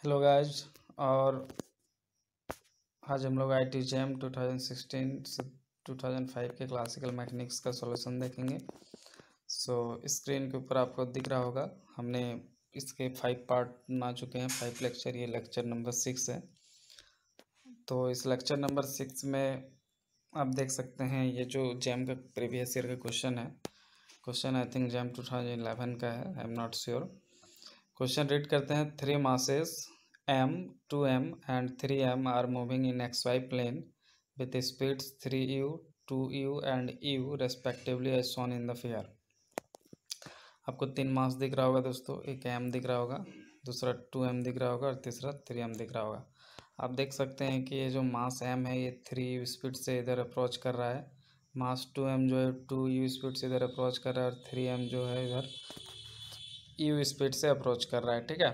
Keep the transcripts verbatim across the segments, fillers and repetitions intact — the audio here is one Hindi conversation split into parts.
Hello guys. और आज हम लोग I T J M two thousand sixteen से टू थाउजेंड फाइव के क्लासिकल मैकेनिक्स का सॉल्यूशन देखेंगे। सो so, स्क्रीन के ऊपर आपको दिख रहा होगा, हमने इसके फाइव पार्ट बना चुके हैं, फाइव लेक्चर। ये लेक्चर नंबर सिक्स है। तो इस लेक्चर नंबर सिक्स में आप देख सकते हैं, ये जो जैम का प्रीवियस ईयर का क्वेश्चन है, question I think JAM two thousand eleven का है, I am not sure. Question read करते हैं। Three masses m, two m and three m are moving in xy plane with speeds three u, two u and u respectively as shown in the figure। आपको तीन मास दिख रहा होगा दोस्तों, एक m दिख रहा होगा, दूसरा टू m दिख रहा होगा और तीसरा थ्री m दिख रहा होगा। आप देख सकते हैं कि ये जो मास m है ये थ्री u स्पीड से इधर अप्रोच कर रहा है, मास टू m जो है टू u स्पीड से इधर अप्रोच कर रहा है और थ्री m जो है इधर u स्पीड से अप्रोच कर रहा है। ठीक है,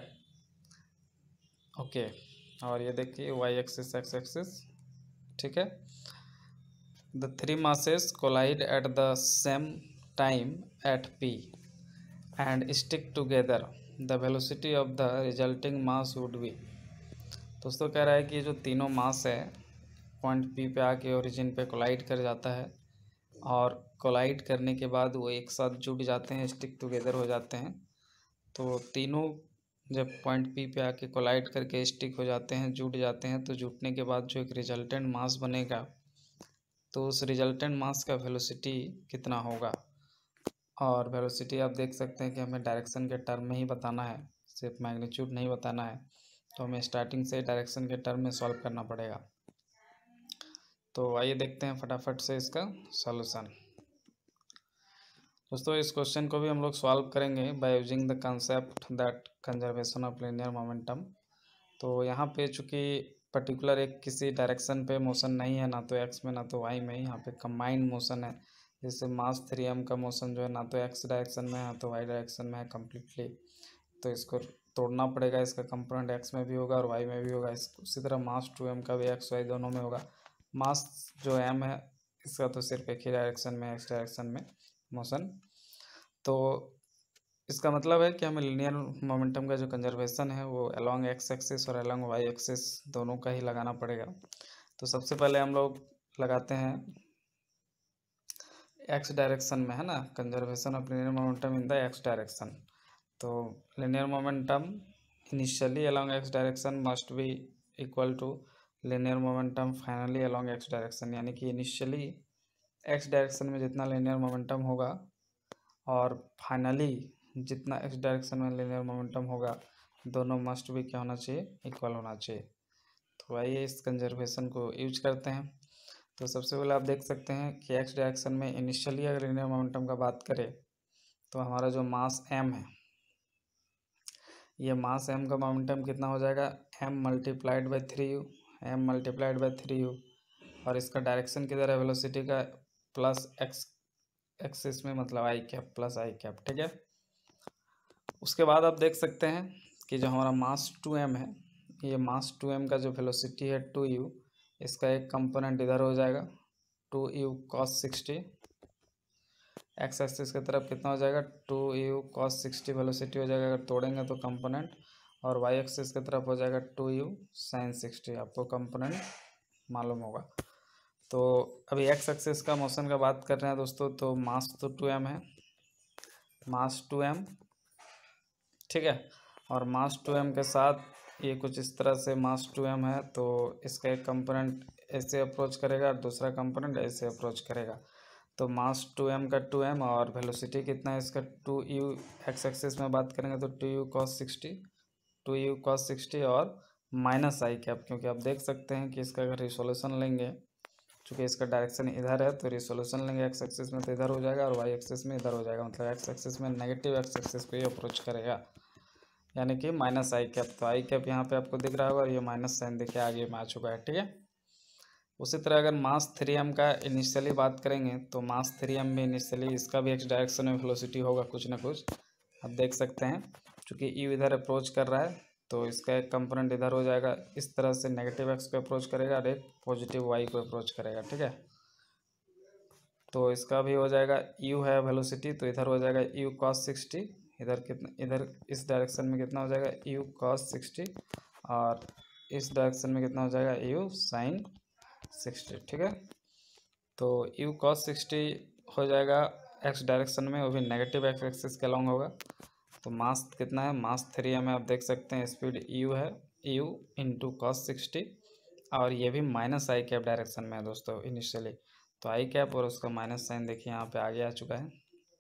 ओके okay। और ये देखिए वाई एक्सिस एक्स एक्सिस। ठीक है, the three masses collide at the same time at P and stick together, the velocity of the resulting mass would be. दोस्तों कह रहा है कि ये जो तीनों मास है पॉइंट पी पे आके ओरिजिन पे कोलाइड कर जाता है और कोलाइड करने के बाद वो एक साथ जुड़ जाते हैं, स्टिक टुगेदर हो जाते हैं। तो तीनों जब पॉइंट पी पे आके कोलाइड करके स्टिक हो जाते हैं, जुट जाते हैं, तो जुटने के बाद जो एक रिजल्टेंट मास बनेगा, तो उस रिजल्टेंट मास का वेलोसिटी कितना होगा। और वेलोसिटी आप देख सकते हैं कि हमें डायरेक्शन के टर्म में ही बताना है, सिर्फ मैग्नीट्यूड नहीं बताना है। तो हमें स्टार्टिंग से डायरेक्शन के टर्म में सॉल्व करना पड़ेगा। तो आइए देखते हैं फटाफट से इसका सॉल्यूशन। दोस्तों इस क्वेश्चन को भी हम लोग सॉल्व करेंगे by using the concept that conservation of linear momentum. तो यहाँ पे चूँकि पर्टिकुलर एक किसी डायरेक्शन पे मोशन नहीं है, ना तो एक्स में ना तो वाई में, यहाँ पे कंबाइंड मोशन है। जैसे मास थ्री एम का मोशन जो है ना तो एक्स डायरेक्शन में है ना तो वाई डायरेक्शन में है कम्प्लीटली। तो इसको तोड़ना पड़ेगा, इसका कंपोनेंट एक्स में भी होगा और वाई में भी होगा। इस उसी तरह मास टू एम का भी एक्स वाई दोनों में होगा। मास जो एम है इसका तो सिर्फ एक ही डायरेक्शन में, एक्स डायरेक्शन में मोशन। तो इसका मतलब है कि हमें लीनियर मोमेंटम का जो कंजर्वेशन है वो अलोंग एक्स एक्सिस और अलोंग वाई एक्सिस दोनों का ही लगाना पड़ेगा। तो सबसे पहले हम लोग लगाते हैं एक्स डायरेक्शन में, है ना, conservation of linear momentum in the x direction. तो linear momentum initially along x direction must be equal to linear momentum finally along x direction. यानी कि इनिशियली एक्स डायरेक्शन में जितना लीनियर मोमेंटम होगा और फाइनली जितना एक्स डायरेक्शन में लीनियर मोमेंटम होगा, दोनों मस्ट भी क्या होना चाहिए, इक्वल होना चाहिए। तो आइए इस कंजर्वेशन को यूज करते हैं। तो सबसे पहले आप देख सकते हैं कि एक्स डायरेक्शन में इनिशियली अगर लीनियर मोमेंटम का बात करें तो हमारा जो मास एम है, ये मास एम का मोमेंटम कितना हो जाएगा, m multiplied by three u, m multiplied by three u. और इसका डायरेक्शन किधर है, वेलोसिटी का प्लस एक्स एक्सिस में, मतलब i cap plus i cap. ठीक है, उसके बाद आप देख सकते हैं कि जो हमारा मास टू एम है, ये मास टू एम का जो वेलोसिटी है टू यू, इसका एक कंपोनेंट इधर हो जाएगा two u cos sixty. X axis की तरफ कितना हो जाएगा, two u cos sixty velocity हो जाएगा अगर तोड़ेंगे तो कंपोनेंट। और वाई एक्सिस की तरफ हो जाएगा टू यू साइन सिक्सटी, आपको कंपोनेंट मालूम होगा। तो अभी एक्स एक्सिस का मोशन का बात कर रहे हैं दोस्तों, तो मास तो टू एम है, मास टू एम, ठीक है। और मास टू एम के साथ ये कुछ इस तरह से मास टू एम है, तो इसका एक कंपोनेंट ऐसे अप्रोच करेगा और दूसरा कंपोनेंट ऐसे अप्रोच करेगा। तो मास टू एम का टू एम और वेलोसिटी कितना है इसका टू यू, एक्स एक्सिस में बात करेंगे तो two u cos sixty, two u cos sixty और माइनस आई कैप, क्योंकि आप देख सकते हैं कि इसका अगर रिसोल्यूशन लेंगे, चूँकि इसका डायरेक्शन इधर है, तो रिसोल्यूशन लेंगे एक्स एक्सिस में तो इधर हो जाएगा और वाई एक्सिस में इधर हो जाएगा, मतलब एक्स एक्सिस में नेगेटिव एक्स एक्सिस पे ही अप्रोच करेगा, यानी कि माइनस आई कैप। तो आई कैप यहाँ पे आपको दिख रहा होगा और ये माइनस साइन देखिए आगे में आ चुका है। ठीक है, उसी तरह अगर मास थ्री एम का इनिशियली बात करेंगे तो मास थ्री एम में इनिशियली इसका भी एक्स डायरेक्शन में वेलोसिटी होगा कुछ ना कुछ, आप देख सकते हैं। चूँकि यू इधर अप्रोच कर रहा है तो इसका एक कंपोनेंट इधर हो जाएगा, इस तरह से नेगेटिव एक्स को अप्रोच करेगा और एक पॉजिटिव वाई को अप्रोच करेगा। ठीक है, तो इसका भी हो जाएगा, यू है वेलोसिटी तो इधर हो जाएगा यू कॉस सिक्सटी, इधर कितना, इधर इस डायरेक्शन में कितना हो जाएगा यू कॉस सिक्सटी और इस डायरेक्शन में कितना हो जाएगा यू साइन सिक्सटी, ठीक है। तो यू कॉस सिक्सटी हो जाएगा एक्स डायरेक्शन में, वो भी नेगेटिव एक्स एक्सिस के अलॉन्ग होगा। तो मास कितना है, मास थ्री एम है, आप देख सकते हैं स्पीड यू है, यू इंटू कॉस सिक्सटी, और ये भी माइनस आई कैप डायरेक्शन में है दोस्तों इनिशियली। तो आई कैप और उसका माइनस साइन देखिए यहाँ पे आगे आ चुका है,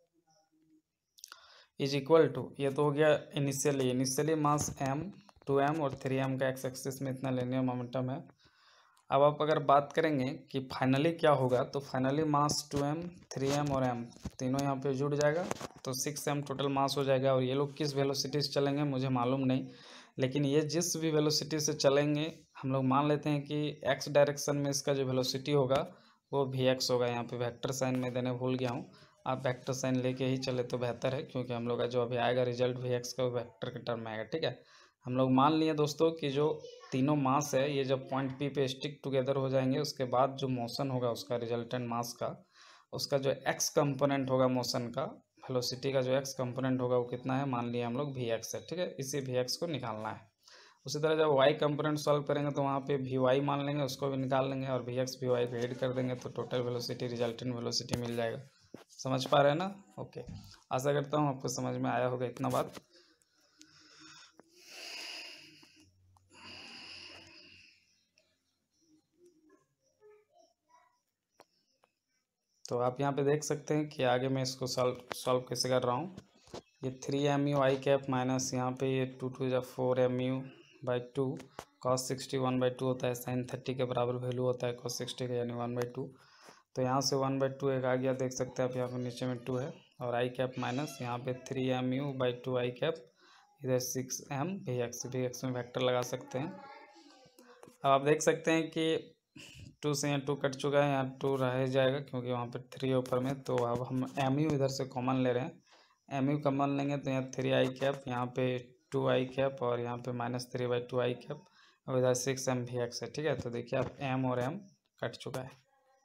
इज इक्वल टू, ये तो हो गया initially initially mass m, two m और थ्री एम का एक्स एक्सिस में इतना लिनियर मोमेंटम है। अब आप अगर बात करेंगे कि फाइनली क्या होगा, तो finally mass two m, three m और एम तीनों यहाँ पे जुड़ जाएगा, तो सिक्स एम टोटल मास हो जाएगा। और ये लोग किस वेलोसिटी से चलेंगे मुझे मालूम नहीं, लेकिन ये जिस भी वेलोसिटी से चलेंगे हम लोग मान लेते हैं कि एक्स डायरेक्शन में इसका जो वेलोसिटी होगा वो वी एक्स होगा। यहाँ पे वेक्टर साइन में देने भूल गया हूँ, आप वेक्टर साइन लेके ही चले तो बेहतर है, क्योंकि हम लोग का जो अभी आएगा रिजल्ट वी एक्स का वो वेक्टर के टर्म में आएगा, ठीक है। हम लोग मान लिए दोस्तों कि जो तीनों मास है ये जब पॉइंट पी पे स्टिक टुगेदर हो जाएंगे, उसके बाद जो मोशन होगा उसका रिजल्टेंट मास का, उसका जो एक्स कंपोनेंट होगा मोशन का, वेलोसिटी का जो एक्स कंपोनेंट होगा वो कितना है, मान लिया हम लोग वी एक्स है, ठीक है। इसी वी एक्स को निकालना है। उसी तरह जब वाई कंपोनेंट सॉल्व करेंगे तो वहाँ पे वी वाई मान लेंगे, उसको भी निकाल लेंगे, और वी एक्स वी वाई को ऐड कर देंगे तो टोटल वेलोसिटी रिजल्टेंट वेलोसिटी मिल जाएगा। समझ पा रहे हैं ना? ओके, आशा करता हूँ आपको समझ में आया होगा इतना बात। तो आप यहाँ पे देख सकते हैं कि आगे मैं इसको सॉल्व सॉल्व कैसे कर रहा हूँ। ये three m u i cap minus यहाँ पे ये टू टू या four m u by two, cos sixty one by two होता है, साइन थर्टी के बराबर वैल्यू होता है कॉस सिक्सटी का, यानी वन बाई टू। तो यहाँ से वन बाई टू एक आ गया, देख सकते हैं आप यहाँ पे नीचे में टू है, और आई कैप माइनस यहाँ पे three m u by two i cap, इधर six m v x, v x में वेक्टर लगा सकते हैं। अब आप देख सकते हैं कि टू से यहाँ टू कट चुका है, यहाँ टू रह जाएगा क्योंकि वहाँ पे थ्री ऊपर में। तो अब हम एम यू इधर से कॉमन ले रहे हैं, एम यू कॉमन लेंगे तो यहाँ थ्री आई कैप, यहाँ पे टू आई कैप, और यहाँ पे minus three by two i cap, और इधर सिक्स एम वी एक्स है, ठीक है। तो देखिए आप एम और एम कट चुका है,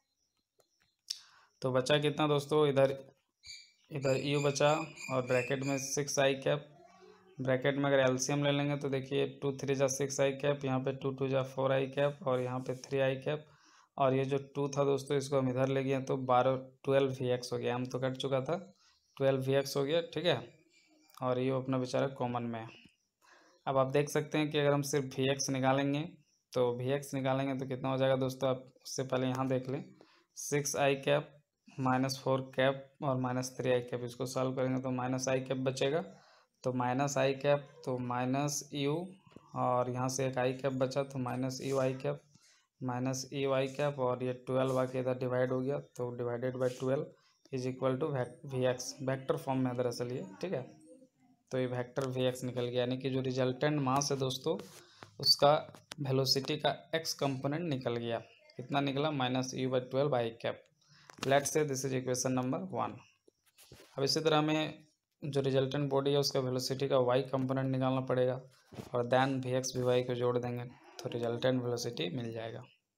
तो बचा कितना दोस्तों, इधर इधर यू बचा, और ब्रैकेट में सिक्स आई कैप, ब्रैकेट में अगर एलसीएम ले लेंगे तो देखिए टू थ्री जा सिक्स आई कैप, यहाँ पे टू टू जा फोर आई कैप, और यहाँ पे थ्री आई कैप, और ये जो टू था दोस्तों इसको हम इधर ले गए तो बारह ट्वेल्व वी एक्स हो गया, हम तो कट चुका था, ट्वेल्व वी एक्स हो गया, ठीक है। और ये अपना बेचारा कॉमन में है। अब आप देख सकते हैं कि अगर हम सिर्फ वी एक्स निकालेंगे तो वी एक्स निकालेंगे तो कितना हो जाएगा दोस्तों, आप उससे पहले यहाँ देख लें, six i cap minus four cap और माइनस थ्री आई कैप, इसको सॉल्व करेंगे तो माइनस आई कैप बचेगा, तो माइनस आई कैप तो माइनस यू, और यहाँ से एक आई कैप बचा तो minus u i cap, minus u i cap, और ये ट्वेल्व आके इधर डिवाइड हो गया, तो divided by twelve is equal to v x, vector form में है दरअसल ये, ठीक है। तो ये वेक्टर वी एक्स निकल गया, यानी कि जो रिजल्टेंट मास है दोस्तों उसका वेलोसिटी का एक्स कंपोनेंट निकल गया, कितना निकला, minus u by twelve i cap. Let's say this is equation number one. अब इसी तरह हमें जो रिजल्टेंट बॉडी है उसका वेलोसिटी का वाई कंपोनेंट निकालना पड़ेगा, और then v x v y को जोड़ देंगे तो रिजल्टेंट वेलोसिटी मिल जाएगा।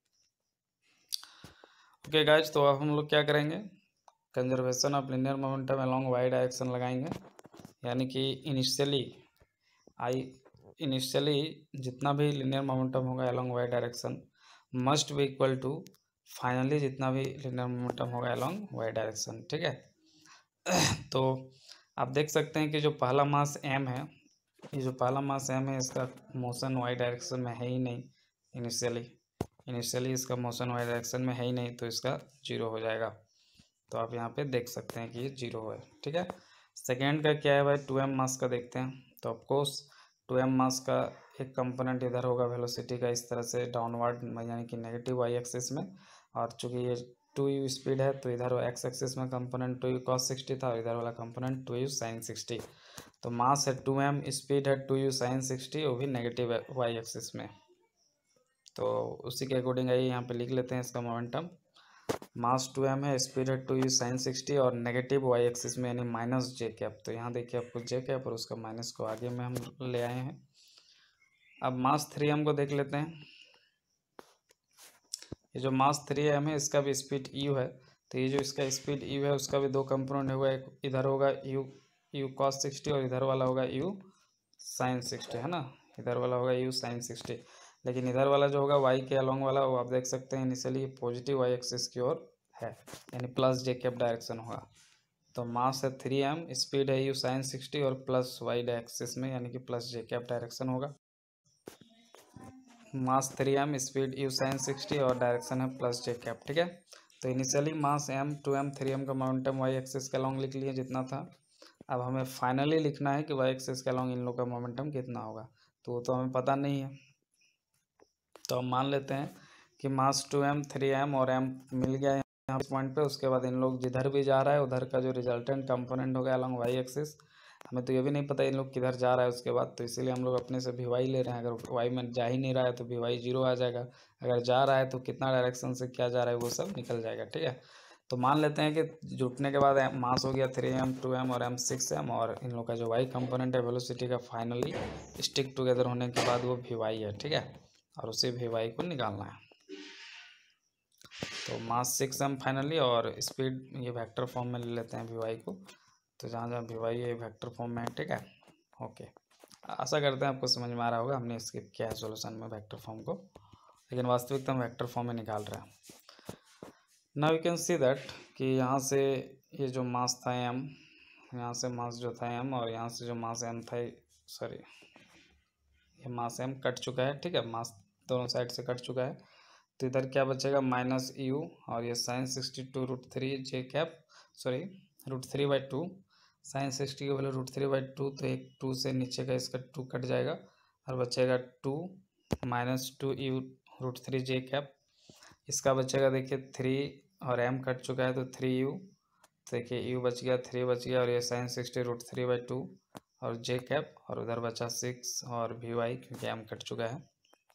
ओके गाइज, तो अब हम लोग क्या करेंगे, conservation of linear momentum along y direction लगाएंगे, यानी कि इनिशियली आई इनिशियली जितना भी लिनियर मोमेंटम होगा along y direction must be equal to finally जितना भी लिनियर मोमेंटम होगा अलोंग वाई डायरेक्शन, ठीक है। तो आप देख सकते हैं कि जो पहला मास एम है, ये जो पहला मास एम है इसका मोशन वाई डायरेक्शन में है ही नहीं, इनिशियली इनिशियली इसका मोशन वाई डायरेक्शन में है ही नहीं, तो इसका जीरो हो जाएगा। तो आप यहाँ पे देख सकते हैं कि ये जीरो है, ठीक है। सेकेंड का क्या है भाई, टू एम मास का देखते हैं। तो ऑफकोर्स टू एम मास का एक कंपोनेंट इधर होगा वेलोसिटी का इस तरह से डाउनवर्ड, यानी कि नेगेटिव वाई एक्सिस में, और चूंकि ये टू यू स्पीड है तो इधर एक्स एक्सिस में component two u cos sixty था, और इधर वाला component two u sine sixty. तो मास है टू एम, स्पीड है टू यू साइन सिक्सटी, वो भी नेगेटिव वाई एक्सिस में। तो उसी के अकॉर्डिंग आइए यहाँ पे लिख लेते हैं इसका मोमेंटम, मास टू एम है, स्पीड है टू यू साइन सिक्सटी, और नेगेटिव वाई एक्सिस में यानी माइनस जे कैप। तो यहाँ देखिए आपको जे कैप और उसका माइनस को आगे में हम ले आए हैं। अब मास थ्री एम को देख लेते हैं। ये जो मास थ्री एम है इसका भी स्पीड यू है, तो ये जो इसका स्पीड यू है उसका भी दो कंपोनेंट होगा, एक इधर होगा यू यू कॉस सिक्सटी और इधर वाला होगा यू साइन सिक्सटी, है ना। इधर वाला होगा यू साइन सिक्सटी, लेकिन इधर वाला जो होगा वाई के अलोंग वाला वो आप देख सकते हैं इनिशियली पॉजिटिव वाई एक्सिस की ओर है, यानी प्लस जे कैप डायरेक्शन होगा। तो मास है थ्री एम, स्पीड है यू साइन सिक्सटी और प्लस वाई एक्सिस में यानी कि प्लस जे कैप डायरेक्शन होगा। Mass three m, speed u sine sixty और डायरेक्शन है प्लस जे कैप, ठीक है। तो initially mass m, two m, three m का मोमेंटम वाई एक्सिस के अलोंग लिख लिए जितना था। अब हमें फाइनली लिखना है कि वाई एक्सिस के अलोंग इन लोग का मोमेंटम कितना होगा, तो वो तो हमें पता नहीं है। तो हम मान लेते हैं कि mass two m, three m और एम मिल गया यहाँ पॉइंट पे। उसके बाद इन लोग जिधर भी जा रहा है उधर का जो रिजल्टेंट कंपोनेंट होगा अलोंग वाई एक्सिस, हमें तो ये भी नहीं पता इन लोग किधर जा रहा है उसके बाद, तो इसीलिए हम लोग अपने से वी वाई ले रहे हैं। अगर वाई में जा ही नहीं रहा है तो वी वाई जीरो आ जाएगा, अगर जा रहा है तो कितना डायरेक्शन से क्या जा रहा है वो सब निकल जाएगा, ठीक है। तो मान लेते हैं कि जुटने के बाद मास हो गया थ्री एम, टू एम और एम सिक्स एम, और इन लोग का जो वाई कंपोनेंट है वेलोसिटी का फाइनली स्टिक टुगेदर होने के बाद वो वी वाई है, ठीक है, और उसी वी वाई को निकालना है। तो मास सिक्स एम फाइनली और स्पीड ये वेक्टर फॉर्म में ले लेते हैं वी वाई को, तो जहाँ जहाँ वी वाई ये वेक्टर फॉर्म में है, ठीक है। ओके, आशा करते हैं आपको समझ में आ रहा होगा, हमने स्किप किया है सॉल्यूशन में वेक्टर फॉर्म को, लेकिन वास्तविकता हम वेक्टर फॉर्म में निकाल रहे हैं। Now you can see that कि यहाँ से ये जो मास था एम, यहाँ से मास जो था एम और यहाँ से जो मास एम था, सॉरी ये मास एम कट चुका है, ठीक है, मास दोनों साइड से कट चुका है। तो इधर क्या बचेगा, माइनस यू और ये sine sixty two root three j cap, sorry root three by two, sine sixty की value root three by two, तो एक टू से नीचे का इसका टू कट जाएगा और बचेगा two minus two u root three j cap. इसका बचेगा देखिए थ्री और एम कट चुका है तो थ्री यू, देखिए यू बच गया, थ्री बच गया और ये sine sixty root three by two और जे कैप, और उधर बचा सिक्स और वी वाई क्योंकि एम कट चुका है।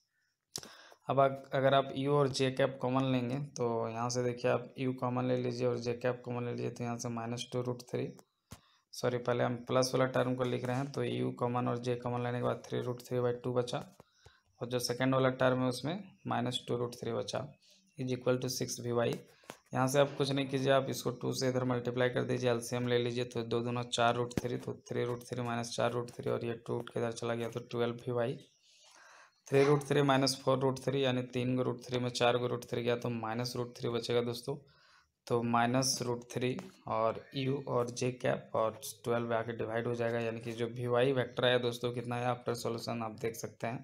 अब अगर आप यू और जे कैप कॉमन लेंगे तो यहाँ से देखिए आप यू कॉमन ले लीजिए और जे कैप कॉमन ले लीजिए, तो यहाँ से minus two root three, sorry पहले हम प्लस वाला टर्म को लिख रहे हैं, तो यू कॉमन और जे कॉमन लेने के बाद three root three by two बचा, और जो सेकेंड वाला टर्म है उसमें माइनस टू रूट थ्री बचा, is equal to six v y. यहाँ से आप कुछ नहीं कीजिए, आप इसको टू से इधर मल्टीप्लाई कर दीजिए, एलसीएम ले लीजिए, तो दो दोनों चार रूट थ्री, तो थ्री रूट थ्री माइनस चार रूट थ्री और ये टू रूट के इधर चला गया तो twelve v y. Three root three minus four root three यानी तीन गो रूट थ्री में चार गो रूट थ्री गया तो माइनस रूट थ्री बचेगा दोस्तों, तो माइनस रूट थ्री और यू और जे कैप और ट्वेल्व आके डिवाइड हो जाएगा, यानी कि जो वी वाई वैक्टर आया दोस्तों कितना है, आफ्टर सॉल्यूशन आप देख सकते हैं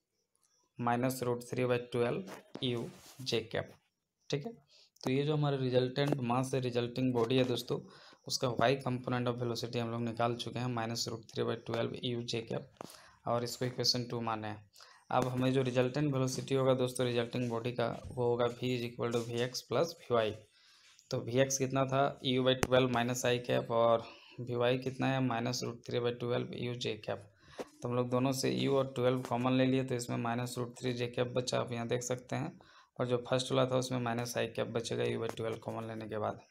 minus root three by twelve u j cap, ठीक है। तो ये जो हमारे रिजल्टेंट मास से रिजल्टिंग बॉडी है दोस्तों, उसका वाई कंपोनेंट ऑफ वेलोसिटी हम लोग निकाल चुके हैं minus root three by twelve u j cap, और इसको इक्वेशन टू माने हैं। अब हमें जो रिजल्टेंट वेलोसिटी होगा दोस्तों रिजल्टिंग बॉडी का, वो होगा v is equal to v x plus v y. तो वी एक्स कितना था, u by twelve minus i cap, और वी वाई कितना है minus root three by twelve u j cap. तो हम लोग दोनों से यू और ट्वेल्व कॉमन ले लिए, तो इसमें minus root three j cap बचा, आप यहाँ देख सकते हैं, और जो फर्स्ट वाला था उसमें माइनस आई कैप बचेगा यू बाई ट्वेल्व कॉमन लेने के बाद,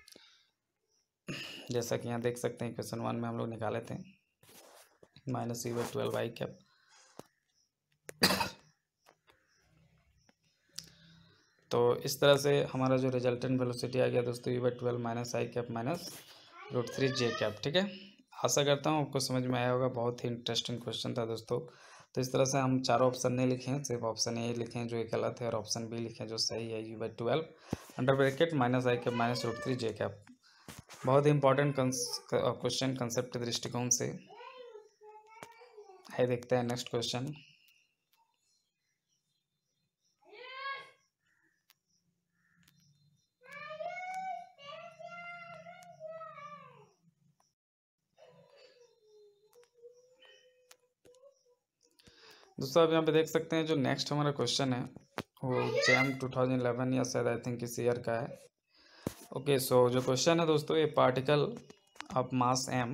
जैसा कि यहाँ देख सकते हैं क्वेश्चन वन में हम लोग निकाले थे minus u by twelve i cap. तो इस तरह से हमारा जो रिजल्टेंट वेलोसिटी आ गया दोस्तों u by twelve minus i cap minus root three j cap, ठीक है। आशा करता हूँ आपको समझ में आया होगा, बहुत ही इंटरेस्टिंग क्वेश्चन था दोस्तों। तो इस तरह से हम चारों ऑप्शन नहीं लिखे हैं, सिर्फ ऑप्शन ए लिखे हैं जो एक गलत है और ऑप्शन बी लिखे हैं जो सही है, u by twelve under bracket minus i cap minus root three j cap. बहुत ही इंपॉर्टेंट क्वेश्चन कंसेप्ट के दृष्टिकोण से है। देखते हैं नेक्स्ट क्वेश्चन। दोस्तों आप यहाँ पे देख सकते हैं जो नेक्स्ट हमारा क्वेश्चन है वो जैम टू थाउजेंड इलेवन या शायद आई थिंक इस ईयर का है। ओके, सो जो क्वेश्चन है दोस्तों, ये particle of mass m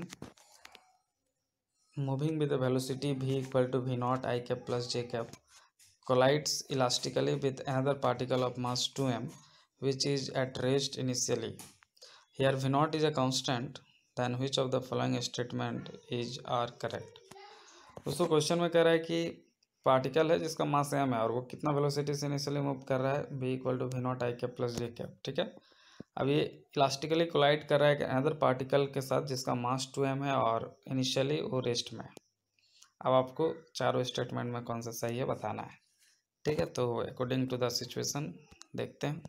moving with the velocity v equal to v naught i cap plus j cap collides elastically with another particle of mass two m which is at rest initially. Here v naught is a constant, then which of the following statement is are correct? दोस्तों क्वेश्चन में कह रहा है कि पार्टिकल है जिसका मास एम है और वो कितना वेलोसिटी से इनिशियली मूव कर रहा है, v equal to v naught i cap plus j cap, ठीक है। अब ये इलास्टिकली कोलाइड कर रहा है अनदर पार्टिकल के साथ जिसका मास टू एम है और इनिशियली वो रेस्ट में है। अब आपको चारों स्टेटमेंट में कौन सा सही है बताना है, ठीक है। तो अकॉर्डिंग टू द सिचुएशन देखते हैं।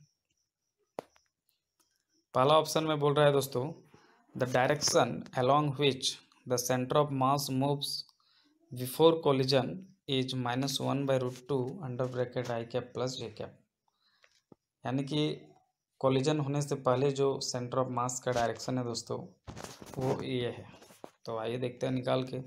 पहला ऑप्शन में बोल रहा है दोस्तों, the direction along which the centre of mass moves before collision is minus one by root two under bracket i cap plus j cap. यानी कि कोलिजन होने से पहले जो सेंटर ऑफ मास का डायरेक्शन है दोस्तों वो ये है। तो आइए देखते हैं निकाल के।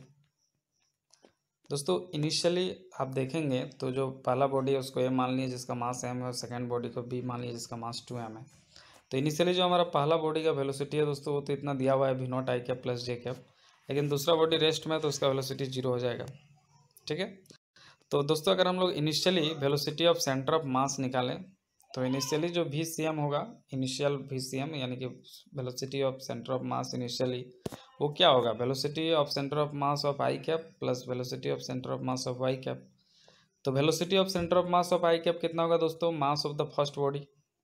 दोस्तों इनिशियली आप देखेंगे तो जो पहला बॉडी है उसको ए मान लीजिए जिसका मास एम है, और सेकेंड बॉडी को बी मान लीजिए जिसका मास टू एम है। तो इनिशियली जो हमारा पहला बॉडी का वेलोसिटी है दोस्तों वो तो इतना दिया हुआ है v naught i cap plus j cap, लेकिन दूसरा बॉडी रेस्ट में तो उसका वेलोसिटी जीरो हो जाएगा, ठीक है। तो दोस्तों अगर हम लोग initially velocity of centre of mass निकालें तो इनिशियली जो वी सी एम होगा, इनिशियल वी सी एम यानी कि velocity of centre of mass initially, वो क्या होगा, velocity of centre of mass of i cap plus velocity of centre of mass of y cap. तो velocity of centre of mass of i cap कितना होगा दोस्तों, mass of the first body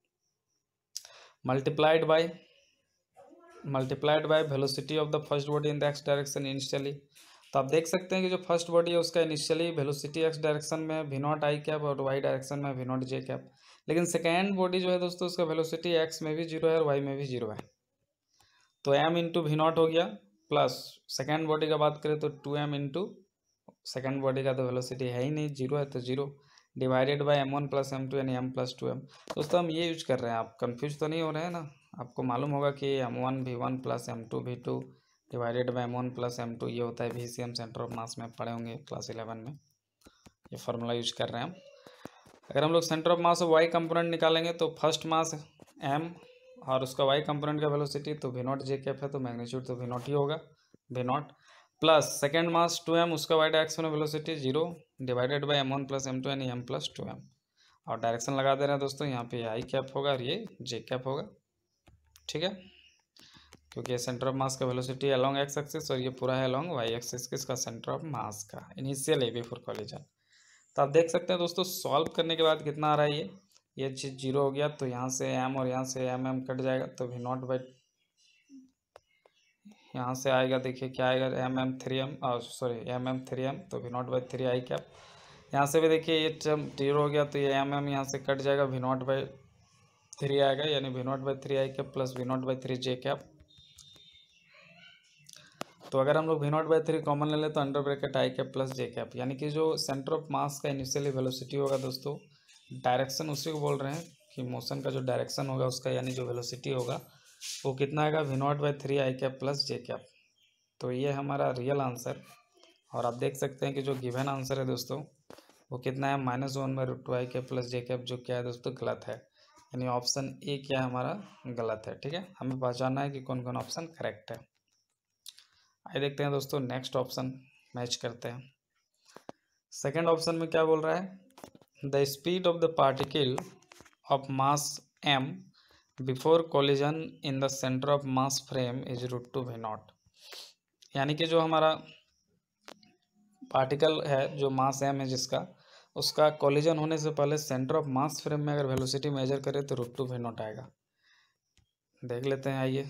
multiplied by multiplied by velocity of the first body in the x direction initially. तो आप देख सकते हैं कि जो फर्स्ट बॉडी है उसका इनिशियली वेलोसिटी एक्स डायरेक्शन में वी नॉट आई कैप और वाई डायरेक्शन में वी नॉट जे कैप, लेकिन सेकेंड बॉडी जो है दोस्तों उसका वेलोसिटी एक्स में भी जीरो है और वाई में भी जीरो है। तो एम इंटू वी नॉट हो गया, प्लस सेकेंड बॉडी का बात करें तो two m into second body का तो वेलोसिटी है ही नहीं, जीरो है तो zero, divided by m one plus m two यानी एम प्लस टू एम। दोस्तों हम ये यूज कर रहे हैं, आप कंफ्यूज तो नहीं हो रहे हैं ना। आपको मालूम होगा कि m one v one plus m two v two divided by m one plus m two ये होता है v c m centre of mass में पढ़े होंगे क्लास इलेवन में, ये फार्मूला यूज कर रहे हैं हम। अगर हम लोग centre of mass of y component निकालेंगे तो फर्स्ट मास एम और उसका वाई कंपोनेंट का वेलोसिटी तो वी नॉट जे कैप है, तो मैग्नीट्यूड तो वी नॉट ही होगा, v naught plus second mass two m उसका वाई डायरेक्शन में velocity zero divided by m one plus m two यानी एम प्लस टू एम, और डायरेक्शन लगा दे रहे हैं दोस्तों, यहाँ पे आई कैप होगा और ये जे कैप होगा, ठीक है। क्योंकि ये सेंटर ऑफ मास का वेलोसिटी अलोंग एक्स एक्सिस और ये पूरा है अलोंग वाई एक्सिस किसका, सेंटर ऑफ मास का इनिशियल ए बिफोर कोलिजन। तो आप देख सकते हैं दोस्तों सॉल्व करने के बाद कितना आ रहा है, ये ये चीज़ जीरो हो गया, तो यहाँ से एम और यहाँ से एम एम कट जाएगा, तो वी नॉट बाई यहाँ से आएगा, देखिए क्या आएगा, एम एम थ्री एम और sorry m m three m, तो v naught by three i cap. यहाँ से भी देखिए ये टर्म जीरो हो गया, तो ये एम एम यहाँ से कट जाएगा, वी नॉट बाई थ्री आएगा, यानी v naught by three i cap plus v naught by three j cap. तो अगर हम लोग v naught by three common ले लें तो under bracket i cap plus j cap, यानी कि जो सेंटर ऑफ मास का इनिशियली वेलोसिटी होगा दोस्तों, डायरेक्शन उसी को बोल रहे हैं कि मोशन का जो डायरेक्शन होगा उसका यानी जो वेलोसिटी होगा वो कितना आएगा, v naught by three i cap plus j cap. तो ये हमारा रियल आंसर, और आप देख सकते हैं कि जो गिवन आंसर है दोस्तों वो कितना है, minus one by root two i cap plus j cap, जो क्या है दोस्तों गलत है, यानी ऑप्शन ए क्या है हमारा गलत है, ठीक है। हमें पहचानना है कि कौन कौन ऑप्शन करेक्ट है। आइए देखते हैं दोस्तों नेक्स्ट ऑप्शन मैच करते हैं। सेकेंड ऑप्शन में क्या बोल रहा है, the speed of the particle of mass m before collision in the centre of mass frame is root two v naught. यानी कि जो हमारा पार्टिकल है जो मास एम है जिसका, उसका कोलिजन होने से पहले सेंटर ऑफ मास फ्रेम में अगर वेलोसिटी मेजर करें तो रूट टू वी नॉट आएगा। देख लेते हैं। आइए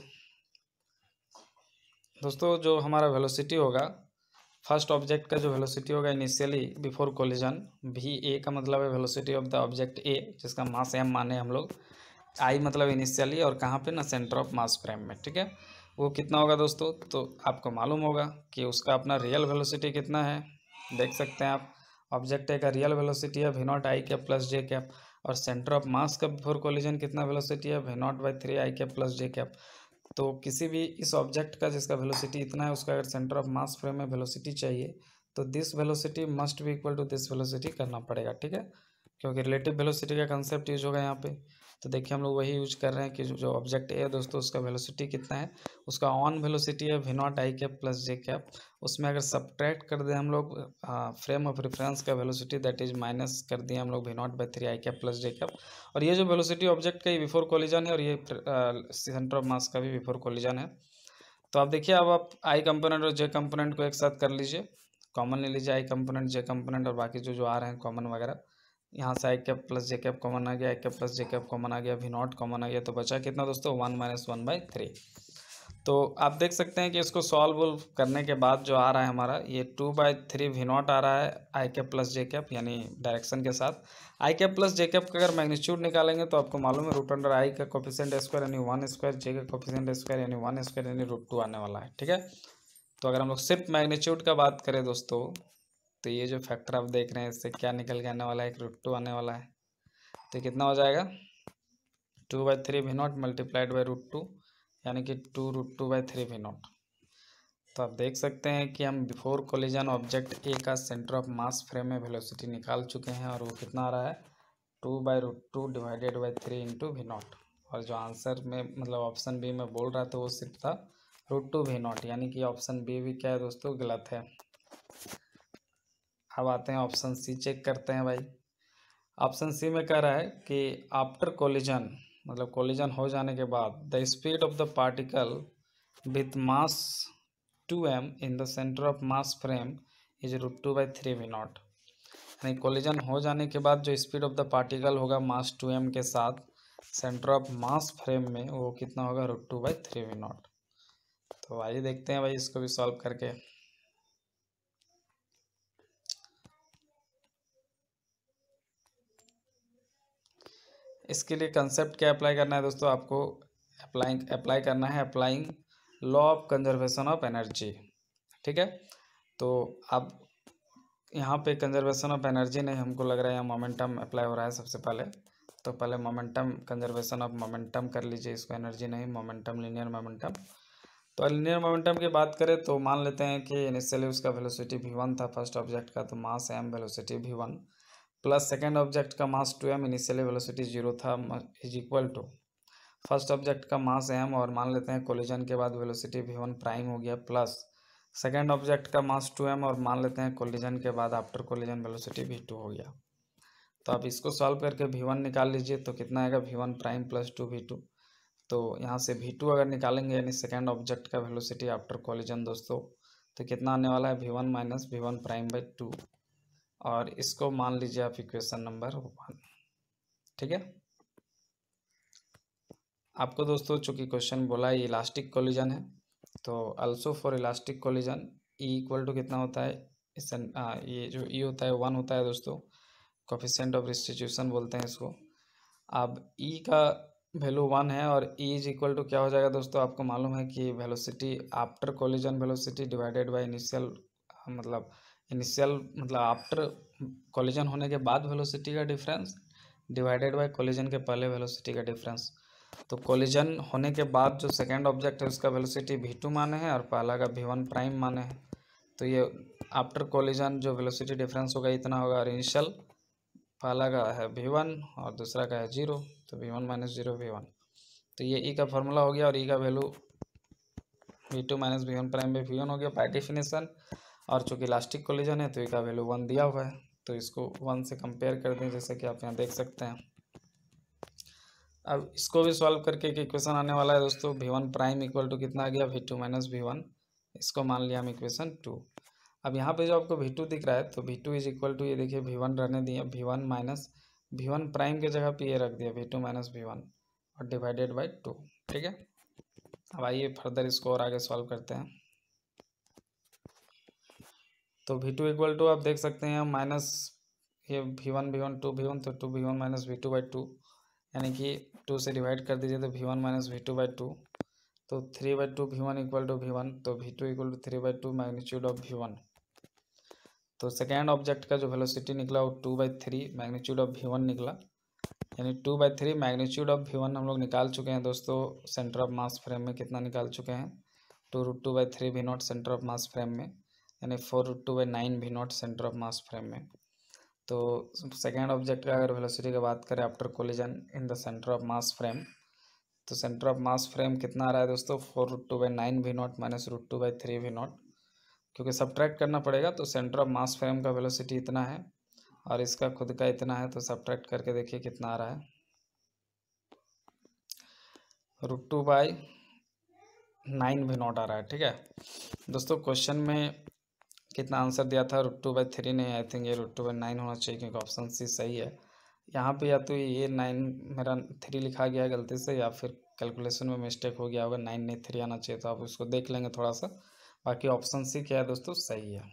दोस्तों जो हमारा वेलोसिटी होगा फर्स्ट ऑब्जेक्ट का जो वेलोसिटी होगा initially before collision, v A का मतलब है velocity of the object A जिसका मास एम माने हम लोग, आई मतलब इनिशियली और कहाँ पे ना सेंटर ऑफ मास फ्रेम में, ठीक है। वो कितना होगा दोस्तों, तो आपको मालूम होगा कि उसका अपना रियल वेलोसिटी कितना है, देख सकते हैं आप, ऑब्जेक्ट ए का रियल वेलोसिटी है v naught i cap plus j cap, और सेंटर ऑफ मास का बिफोर कोलिजन कितना वेलोसिटी है v naught by three i cap plus j cap. तो किसी भी इस ऑब्जेक्ट का जिसका वेलोसिटी इतना है उसका अगर सेंटर ऑफ मास फ्रेम में वेलोसिटी चाहिए तो this velocity must be equal to this velocity करना पड़ेगा, ठीक है, क्योंकि रिलेटिव वेलोसिटी का कंसेप्ट यूज होगा यहाँ पे। तो देखिए हम लोग वही यूज कर रहे हैं कि जो ऑब्जेक्ट ए है दोस्तों उसका वेलोसिटी कितना है, उसका ऑन वेलोसिटी है v naught i cap plus j cap, उसमें अगर सब्ट्रैक्ट कर दें हम लोग फ्रेम ऑफ रेफरेंस का वेलोसिटी दैट इज माइनस कर दिए हम लोग v naught by three i cap plus j cap, और ये जो वेलोसिटी ऑब्जेक्ट का ये बिफोर कोलिजन है और ये सेंटर ऑफ मास का भी बिफोर कोलिजन है। तो आप देखिए अब आप आई कंपोनेंट और जे कंपोनेंट को एक साथ कर लीजिए, कॉमन ले लीजिए आई कंपोनेंट जे कंपोनेंट और बाकी जो जो आ रहे हैं कॉमन वगैरह, यहाँ से i cap plus j cap common आ गया, i cap plus j cap common आ गया, वी नॉट कॉमन आ गया, तो बचा कितना दोस्तों one minus one by three. तो आप देख सकते हैं कि इसको सॉल्व करने के बाद जो आ रहा है हमारा ये two by three v naught आ रहा है i cap plus j cap यानी डायरेक्शन के साथ। I cap plus j cap का अगर मैग्नीट्यूड निकालेंगे तो आपको मालूम है रूट अंडर आई का कोफिशिएंट स्क्वायर यानी वन स्क्वायर, जे का कोफिशिएंट स्क्वायर यानी वन स्क्वायर यानी रूट टू आने वाला है। ठीक है, तो अगर हम लोग सिर्फ मैग्नीट्यूड का बात करें दोस्तों तो ये जो फैक्टर आप देख रहे हैं इससे क्या निकल के आने वाला है, एक रूट टू आने वाला है। तो कितना हो जाएगा, two by three v naught multiplied by root two यानी कि two root two by three v naught. तो आप देख सकते हैं कि हम बिफोर कोलिजन ऑब्जेक्ट ए का सेंटर ऑफ मास फ्रेम में वेलोसिटी निकाल चुके हैं और वो कितना आ रहा है, two by root two divided by three into v naught. और जो आंसर में मतलब ऑप्शन बी में बोल रहा था वो सिर्फ था रूट टू वी नॉट, यानी कि ऑप्शन बी भी क्या है दोस्तों, गलत है। अब आते हैं ऑप्शन सी, चेक करते हैं भाई। ऑप्शन सी में कह रहा है कि आफ्टर कोलिजन मतलब कोलिजन हो जाने के बाद the speed of the particle with mass two m in the centre of mass frame is root two by three v naught. यानी कोलिजन हो जाने के बाद जो स्पीड ऑफ द पार्टिकल होगा मास टू एम के साथ सेंटर ऑफ मास फ्रेम में वो कितना होगा, root two by three v naught. तो आइए देखते हैं भाई इसको भी सॉल्व करके। इसके लिए कंसेप्ट क्या अप्लाई करना है दोस्तों, आपको अप्लाइंग अप्लाई करना है applying law of conservation of energy. ठीक है, तो अब यहाँ पे कंजर्वेशन ऑफ एनर्जी नहीं, हमको लग रहा है यहाँ मोमेंटम अप्लाई हो रहा है सबसे पहले। तो पहले मोमेंटम कंजर्वेशन ऑफ मोमेंटम कर लीजिए, इसको एनर्जी नहीं मोमेंटम, लीनियर मोमेंटम। तो लीनियर मोमेंटम की बात करें तो मान लेते हैं कि इनिशियली उसका वेलोसिटी वी वन था फर्स्ट ऑब्जेक्ट का, तो mass m velocity v one plus second object का mass two m initially velocity zero था is equal to first object का मास एम और मान लेते हैं कोलिजन के बाद वेलोसिटी वी वन प्राइम हो गया प्लस सेकेंड ऑब्जेक्ट का मास टू एम और मान लेते हैं कोलिजन के बाद after collision velocity v two हो गया। तो आप इसको सॉल्व करके वी वन निकाल लीजिए, तो कितना आएगा v one prime plus two v two. तो यहाँ से वी टू अगर निकालेंगे यानी सेकेंड ऑब्जेक्ट का वेलोसिटी आफ्टर कोलिजन दोस्तों, तो कितना आने वाला है v one minus v one prime by two, और इसको मान लीजिए आप इक्वेशन नंबर वन। ठीक है, आपको दोस्तों चूंकि क्वेश्चन बोला है इलास्टिक कोलिजन है, तो also for elastic collision e equal to कितना होता है, इस ये जो ई होता है वन होता है दोस्तों, कोफिशिएंट ऑफ रिस्टिट्यूशन बोलते हैं इसको। अब ई का वैल्यू वन है और ई इज इक्वल टू क्या हो जाएगा दोस्तों, आपको मालूम है कि velocity after collision velocity divided by initial मतलब इनिशियल मतलब आफ्टर कोलिजन होने के बाद वेलोसिटी का डिफरेंस डिवाइडेड बाय कोलिजन के पहले वेलोसिटी का डिफरेंस। तो कोलिजन होने के बाद जो सेकेंड ऑब्जेक्ट है उसका वेलोसिटी वी टू माने हैं और पहला का वी वन प्राइम माने हैं। तो ये आफ्टर कोलिजन जो वेलोसिटी डिफरेंस होगा इतना होगा, और इनिशियल पहला का है वी वन और दूसरा का है जीरो, तो v one minus zero v one. तो ये ई का फॉर्मूला हो गया और ई का value v two minus v one prime by v one हो गया बाई डेफिनेशन। और चूँकि इलास्टिक कोलिजन है तो ई का वैल्यू वन दिया हुआ है, तो इसको वन से कंपेयर कर दें जैसे कि आप यहाँ देख सकते हैं। अब इसको भी सॉल्व करके एक इक्वेशन आने वाला है दोस्तों, v one prime equal to कितना आ गया, v two minus v one, इसको मान लिया हम इक्वेशन टू। अब यहाँ पे जो आपको वी टू दिख रहा है तो v two is equal to ये देखिए वी वन रहने दिए, v one minus v one prime के जगह पे ये रख दिया v two minus v one और डिवाइडेड बाई टू। ठीक है, अब आइए फर्दर इसको और आगे सॉल्व करते हैं। तो वी टू इक्वल टू आप देख सकते हैं माइनस ये v one v one two v one, तो two v one minus v two by two, यानी कि टू से डिवाइड कर दीजिए तो v one minus v two by two, तो three by two v one equal to v one, तो v two equal to three by two magnitude of v one. तो सेकेंड ऑब्जेक्ट का जो वेलोसिटी निकला वो two by three magnitude of v one निकला, यानी two by three magnitude of v one हम लोग निकाल चुके हैं दोस्तों। सेंटर ऑफ मास फ्रेम में कितना निकाल चुके हैं, two root two by three v naught centre of mass frame में, यानी four root two by nine v naught centre of mass frame में। तो सेकेंड ऑब्जेक्ट का अगर वेलोसिटी की बात करें after collision in the centre of mass frame, तो सेंटर ऑफ मास फ्रेम कितना आ रहा है दोस्तों, four root two by nine v naught minus root two by three v naught, क्योंकि सब्ट्रैक्ट करना पड़ेगा। तो सेंटर ऑफ मास फ्रेम का वेलोसिटी इतना है और इसका खुद का इतना है, तो सब्ट्रैक्ट करके देखिए कितना आ रहा है, root two by nine v naught आ रहा है। ठीक है दोस्तों, क्वेश्चन में कितना आंसर दिया था, रूट टू बाई थ्री नहीं, आई थिंक ये रूट टू बाई नाइन होना चाहिए क्योंकि ऑप्शन सी सही है। यहाँ पे या तो ये नाइन मेरा थ्री लिखा गया है गलती से, या फिर कैलकुलेशन में मिस्टेक हो गया होगा, नाइन नहीं थ्री आना चाहिए, तो आप उसको देख लेंगे थोड़ा सा। बाकी ऑप्शन सी क्या है दोस्तों, सही है।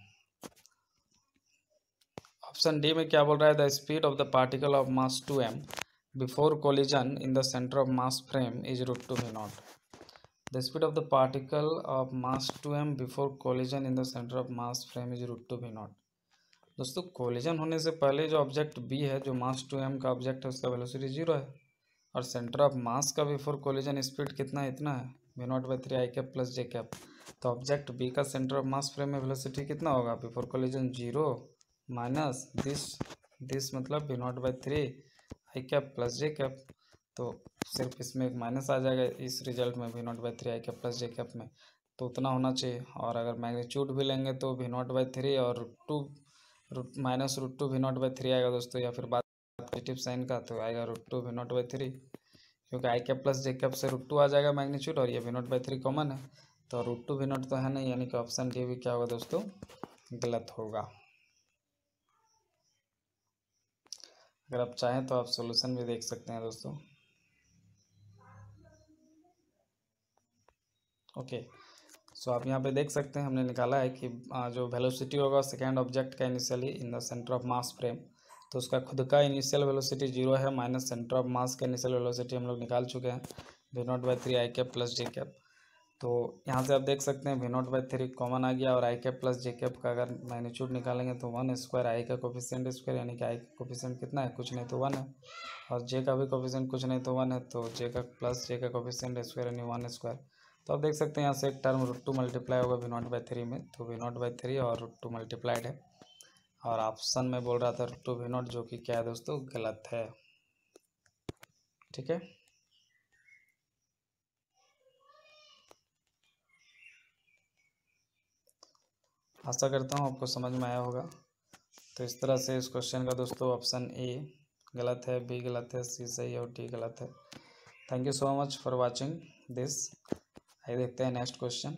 ऑप्शन डी में क्या बोल रहा है, the speed of the particle of mass two m before collision in the centre of mass frame is root two v naught. The speed of the particle of mass two m before collision in the centre of mass frame is root two v naught. दोस्तों कोलिजन होने से पहले जो ऑब्जेक्ट बी है, जो मास टू एम का ऑब्जेक्ट है, उसका वेलोसिटी जीरो है, और सेंटर ऑफ मास का बिफोर कोलिजन स्पीड कितना है, इतना है, v naught by three i cap plus j cap. तो ऑब्जेक्ट बी का सेंटर ऑफ मास फ्रेम में वेलोसिटी कितना होगा, before collision zero minus this this मतलब v naught by three i cap plus j cap. तो सिर्फ इसमें एक माइनस आ जाएगा इस रिजल्ट में, v naught by three i cap plus j cap में, तो उतना होना चाहिए। और अगर मैग्नीट्यूड भी लेंगे तो वी नॉट बाई थ्री और two root minus root two v naught by three आएगा दोस्तों, या फिर बात पॉजिटिव साइन का तो आएगा root two v naught by three, क्योंकि i cap plus j cap से रूट टू आ जाएगा मैग्नीट्यूड, और ये v naught by three common है, तो रूट टू वी नॉट तो है नहीं, यानी कि ऑप्शन डी भी क्या होगा दोस्तों, गलत होगा। अगर आप चाहें तो आप सॉल्यूशन भी देख सकते हैं दोस्तों। ओके, सो आप यहाँ पे देख सकते हैं हमने निकाला है कि जो वेलोसिटी होगा सेकेंड ऑब्जेक्ट का initially in the centre of mass frame, तो उसका खुद का इनिशियल वेलोसिटी जीरो है, माइनस सेंटर ऑफ मास का इनिशियल वेलोसिटी हम लोग निकाल चुके हैं, v naught by three i cap plus j cap. तो यहाँ से आप देख सकते हैं v naught by three common आ गया, और i cap plus j cap का अगर मैग्नीट्यूड निकालेंगे तो वन स्क्वायर, आई का कोफिशिएंट स्क्वायर, यानी कि आई का कोफिशिएंट कितना है, कुछ नहीं तो वन है, और जे का भी कोफिशिएंट कुछ नहीं तो वन है, तो जे का प्लस जे का कोफिशिएंट स्क्वायर यानी वन स्क्वायर। तो आप देख सकते हैं यहाँ से एक टर्म रूट टू मल्टीप्लाई होगा वी नॉट बाई थ्री में, तो वी नॉट बाई थ्री और रूट टू मल्टीप्लाइड है, और ऑप्शन में बोल रहा था रूट टू वी नॉट, जो कि क्या है दोस्तों, गलत है। ठीक है, आशा करता हूँ आपको समझ में आया होगा। तो इस तरह से इस क्वेश्चन का दोस्तों ऑप्शन ए गलत है, बी गलत है, सी सही है और डी गलत है। Thank you so much for watching this. आइए देखते हैं नेक्स्ट क्वेश्चन।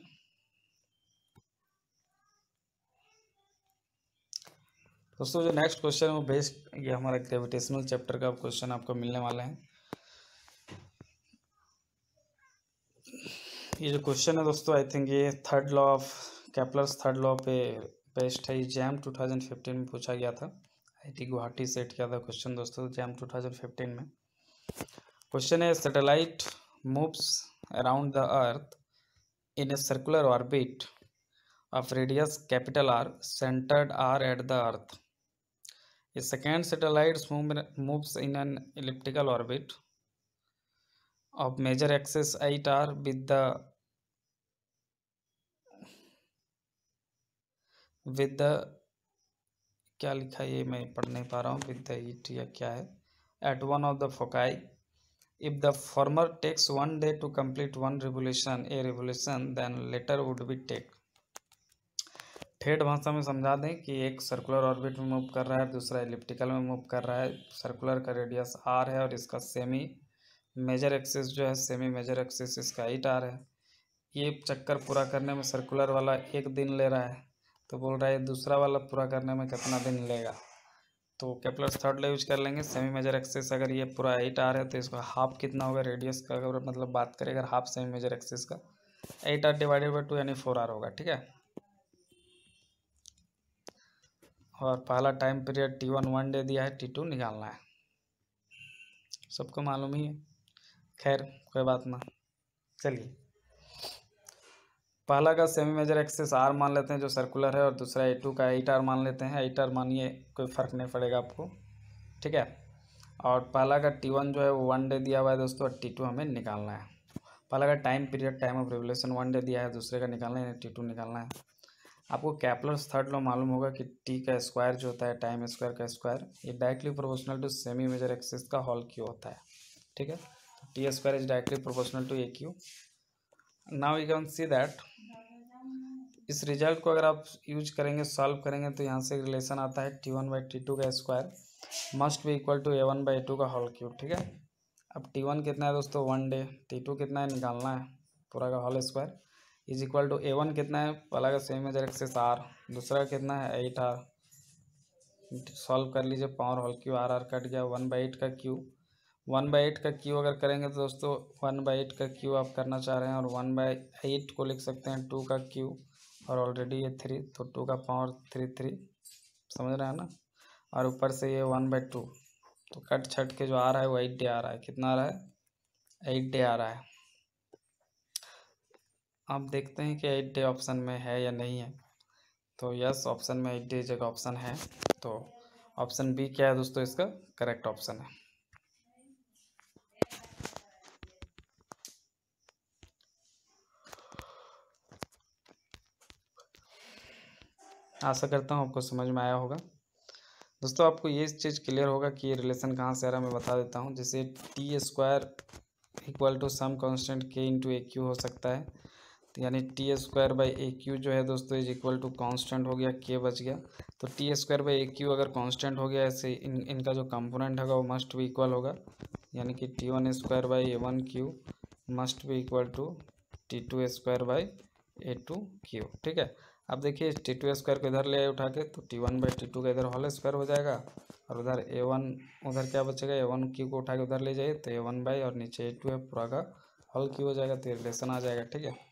दोस्तों जो नेक्स्ट क्वेश्चन है वो बेस्ड, ये हमारा ग्रेविटेशनल चैप्टर का क्वेश्चन आपको मिलने वाला है। ये जो क्वेश्चन है दोस्तों, आई थिंक ये third law of Kepler's third law पे बेस्ड है। जैम टू थाउजेंड फिफ्टीन में पूछा गया था, आईआईटी गुवाहाटी सेट किया था क्वेश्चन दोस्तों जैम टू थाउजेंड फिफ्टीन में। क्वेश्चन है, satellite moves around the earth in a circular orbit of radius capital R, centered R at the Earth. A second satellite move, moves in an elliptical orbit of major axis eight R with the with the क्या लिखा है ये मैं पढ़ नहीं पा रहा हूँ, with the it या क्या है, at one of the foci. If the former takes one day to complete one revolution, a revolution, then later would be take. ठेठ भाषा में समझा दें कि एक सर्कुलर ऑर्बिट में मूव कर रहा है, दूसरा एलिप्टिकल में मूव कर रहा है। सर्कुलर का रेडियस आर है और इसका सेमी मेजर एक्सिस जो है, सेमी मेजर एक्सिस इसका एट आर है। ये चक्कर पूरा करने में सर्कुलर वाला एक दिन ले रहा है, तो बोल रहा है दूसरा वाला पूरा करने में कितना दिन लेगा। तो केपलर्स थर्ड लॉ यूज कर लेंगे। सेमी मेजर एक्सिस अगर ये पूरा एट आर है तो इसका हाफ कितना होगा रेडियस का, अगर मतलब बात करें अगर हाफ सेमी मेजर एक्सिस का, eight r divided by two यानी फोर आर होगा। ठीक है, और पहला time period t one one day दिया है, टी टू निकालना है, सबको मालूम ही है, खैर कोई बात ना। चलिए, पहला का सेमी मेजर एक्सिस आर मान लेते हैं जो सर्कुलर है, और दूसरा ए टू का एट आर मान लेते हैं। एट आर मानिए, कोई फ़र्क नहीं पड़ेगा आपको। ठीक है, और पहला का टी वन जो है वो वन डे दिया हुआ है दोस्तों, और टी टू हमें निकालना है। पहला का time period time of revolution one day दिया है, दूसरे का निकालना है टी टू निकालना है। आपको केपलर्स थर्ड लॉ मालूम होगा कि टी का स्क्वायर जो होता है टाइम स्क्वायर का स्क्वायर, ये directly proportional to semi major axis का होल क्यू होता है। ठीक है, तो t square is directly proportional to a cube. Now you can see that इस रिजल्ट को अगर आप यूज करेंगे, सॉल्व करेंगे, तो यहाँ से रिलेशन आता है t one by t two का square must be equal to a one by two का होल क्यूब। ठीक है, अब टी वन कितना है दोस्तों, वन डे, टी टू कितना है निकालना है पूरा का whole square, is equal to a one कितना है, पहला का सेमी मेजर एक्सिस आर, दूसरा कितना है एट आर। सॉल्व कर लीजिए, power whole cube, r r cut गया, वन बाई एट का क्यूब वन बाई एट का क्यू अगर करेंगे तो दोस्तों वन बाई एट का क्यू आप करना चाह रहे हैं और वन बाई एट को लिख सकते हैं टू का क्यू, और ऑलरेडी ये थ्री, तो टू का पावर थ्री थ्री, समझ रहे हैं ना। और ऊपर से ये वन बाई टू, तो कट छट के जो आ रहा है वो एट डे आ रहा है। कितना आ रहा है? एट डे आ रहा है। आप देखते हैं कि एट डे ऑप्शन में है या नहीं है। तो यस, ऑप्शन में एट डे जगह ऑप्शन है, तो ऑप्शन बी क्या है दोस्तों? इसका करेक्ट ऑप्शन है। आशा करता हूँ आपको समझ में आया होगा दोस्तों। आपको ये चीज़ क्लियर होगा कि ये रिलेशन कहाँ से आ रहा है, मैं बता देता हूँ। जैसे t square equal to some constant के इंटू ए क्यू हो सकता है, तो यानी t square by a cube जो है दोस्तों इज इक्वल टू कांस्टेंट हो गया, के बच गया। तो t square by a cube अगर कांस्टेंट हो गया, ऐसे इन इनका जो कंपोनेंट होगा वो मस्ट भी इक्वल होगा, यानी कि t one square by a one cube must भी equal to t two square by a two cube. ठीक है, अब देखिए टी टू स्क्वायर को इधर ले आए उठा के, तो t one by t two का इधर होल स्क्वायर हो जाएगा, और उधर ए वन, उधर क्या बचेगा? ए वन क्यू को उठा के उधर ले जाइए, तो ए वन बाई और नीचे ए टू है पूरा का होल क्यू हो जाएगा, तो ये रिलेशन आ जाएगा। ठीक है,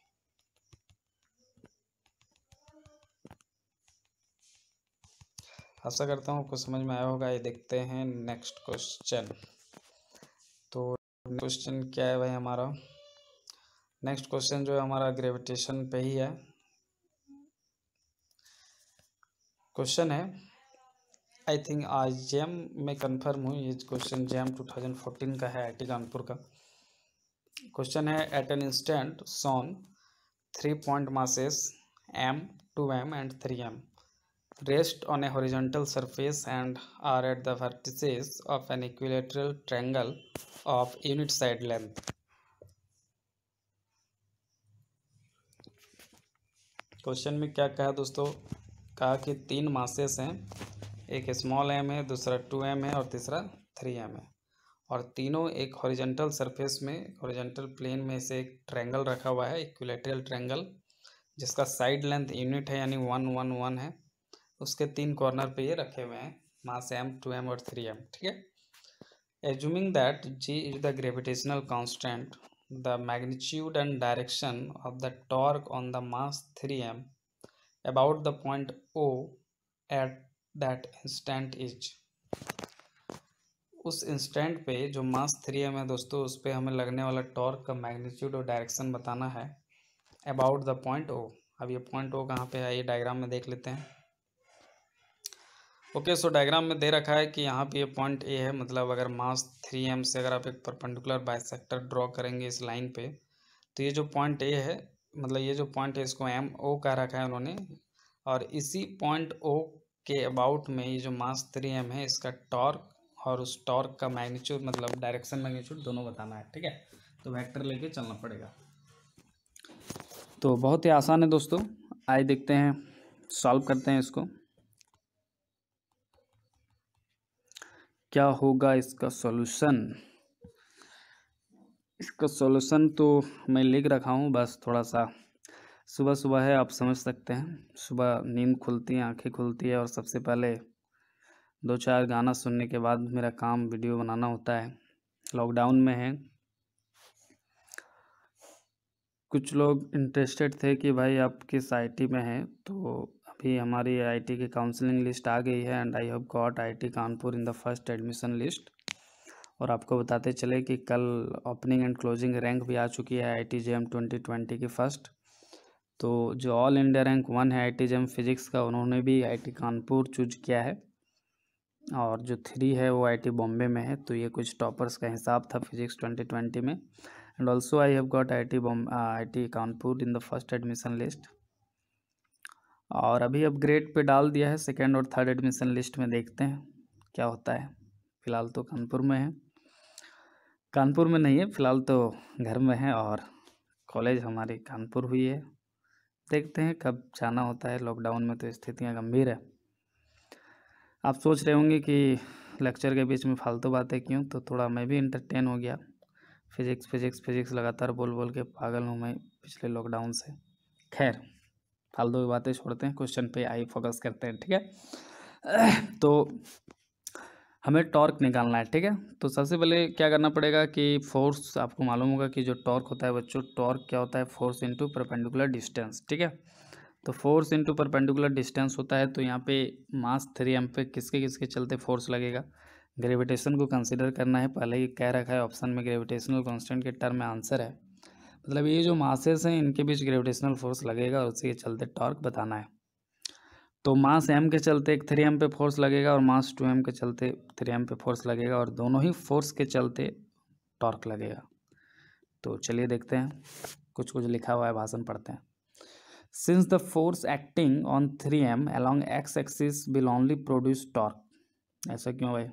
आशा करता हूँ आपको समझ में आया होगा। ये देखते हैं नेक्स्ट क्वेश्चन। तो क्वेश्चन क्या है भाई हमारा? नेक्स्ट क्वेश्चन जो है हमारा ग्रेविटेशन पे ही है। क्वेश्चन है, आई थिंक आज जैम में कंफर्म हूँ, ये question JAM two thousand fourteen का है, आई टी कानपुर का क्वेश्चन है। एट एन इंस्टेंट सोन three point masses m, two m and three m rest on a horizontal surface and are at the vertices of an equilateral triangle of unit side length. Question में क्या कहा दोस्तों? कहा कि तीन मासेस हैं, एक स्मॉल एम है, दूसरा टू एम है और तीसरा थ्री एम है, और तीनों एक हॉरिजॉन्टल सरफेस में, हॉरिजॉन्टल प्लेन में से एक ट्रायंगल रखा हुआ है, इक्विलेटरल ट्रायंगल, जिसका साइड लेंथ यूनिट है यानी वन वन वन है। उसके तीन कॉर्नर पे ये रखे हुए हैं, मास एम, टू एम और थ्री एम। ठीक है, assuming that G is the gravitational constant, the magnitude and direction of the torque on the mass three m about the point O at that instant is. उस इंस्टेंट पे जो मास थ्री एम है दोस्तों, उस पर हमें लगने वाला टॉर्क का मैग्नीट्यूड और डायरेक्शन बताना है अबाउट द पॉइंट ओ। अब ये पॉइंट ओ कहाँ पे है, ये डायग्राम में देख लेते हैं। ओके, सो डायग्राम में दे रखा है कि यहाँ पे ये पॉइंट ए है, मतलब अगर मास थ्री एम से अगर आप एक परपेंडिकुलर बाइसेक्टर ड्रॉ करेंगे इस लाइन पे, तो ये जो पॉइंट ए है, मतलब ये जो पॉइंट है इसको एम ओ कह रखा है उन्होंने, और इसी पॉइंट ओ के अबाउट में ये जो मास थ्री एम है इसका टॉर्क और उस टॉर्क का मैग्नीट्यूड, मतलब डायरेक्शन मैग्नीट्यूड दोनों बताना है। ठीक है, तो वेक्टर लेके चलना पड़ेगा। तो बहुत ही आसान है दोस्तों, आइए देखते हैं, सॉल्व करते हैं इसको। क्या होगा इसका सॉल्यूशन? इसका सॉल्यूशन तो मैं लिख रखा हूँ, बस थोड़ा सा सुबह सुबह है, आप समझ सकते हैं। सुबह नींद खुलती है, आंखें खुलती है, और सबसे पहले दो चार गाना सुनने के बाद मेरा काम वीडियो बनाना होता है। लॉकडाउन में है, कुछ लोग इंटरेस्टेड थे कि भाई आप किस आईटी में हैं, तो अभी हमारी आईटी की काउंसलिंग लिस्ट आ गई है, and I have got IIT Kanpur in the first admission list. और आपको बताते चले कि कल ओपनिंग एंड क्लोजिंग रैंक भी आ चुकी है I T J M twenty twenty की फर्स्ट। तो जो ऑल इंडिया रैंक वन है I T J M physics का, उन्होंने भी आई टी कानपुर चूज किया है, और जो थ्री है वो आई टी बॉम्बे में है। तो ये कुछ टॉपर्स का हिसाब था फिजिक्स ट्वेंटी ट्वेंटी में। And also I have got IIT Bombay IIT Kanpur in the first admission list, और अभी अपग्रेड पे डाल दिया है सेकेंड और थर्ड एडमिशन लिस्ट में। देखते हैं क्या होता है। फ़िलहाल तो कानपुर में है, कानपुर में नहीं है फ़िलहाल तो घर में है, और कॉलेज हमारी कानपुर हुई है। देखते हैं कब जाना होता है। लॉकडाउन में तो स्थितियाँ गंभीर है। आप सोच रहे होंगे कि लेक्चर के बीच में फालतू बातें क्यों, तो थोड़ा मैं भी इंटरटेन हो गया। फिज़िक्स फिज़िक्स फिज़िक्स लगातार बोल बोल के पागल हूँ मैं पिछले लॉकडाउन से। खैर, फालतू की बातें छोड़ते हैं, क्वेश्चन पे आई फोकस करते हैं। ठीक है, तो हमें टॉर्क निकालना है, ठीक है। तो सबसे पहले क्या करना पड़ेगा कि फोर्स, आपको मालूम होगा कि जो टॉर्क होता है बच्चों, टॉर्क क्या होता है, फोर्स इनटू परपेंडिकुलर डिस्टेंस, ठीक है। तो फोर्स इनटू परपेंडिकुलर डिस्टेंस होता है, तो यहाँ पे मास थ्री एम पे किसके किसके चलते फोर्स लगेगा, ग्रेविटेशन को कंसिडर करना है। पहले ही कह रखा है ऑप्शन में ग्रेविटेशनल कांस्टेंट के टर्म में आंसर है, मतलब ये जो मासेस हैं इनके बीच ग्रेविटेशनल फोर्स लगेगा और उसी के चलते टॉर्क बताना है। तो मास एम के चलते एक थ्री एम पे फोर्स लगेगा और मास टू एम के चलते थ्री एम पे फोर्स लगेगा, और दोनों ही फोर्स के चलते टॉर्क लगेगा। तो चलिए देखते हैं, कुछ कुछ लिखा हुआ है, भाषण पढ़ते हैं। Since the force acting on three m along x axis will only produce torque. ऐसा क्यों भाई?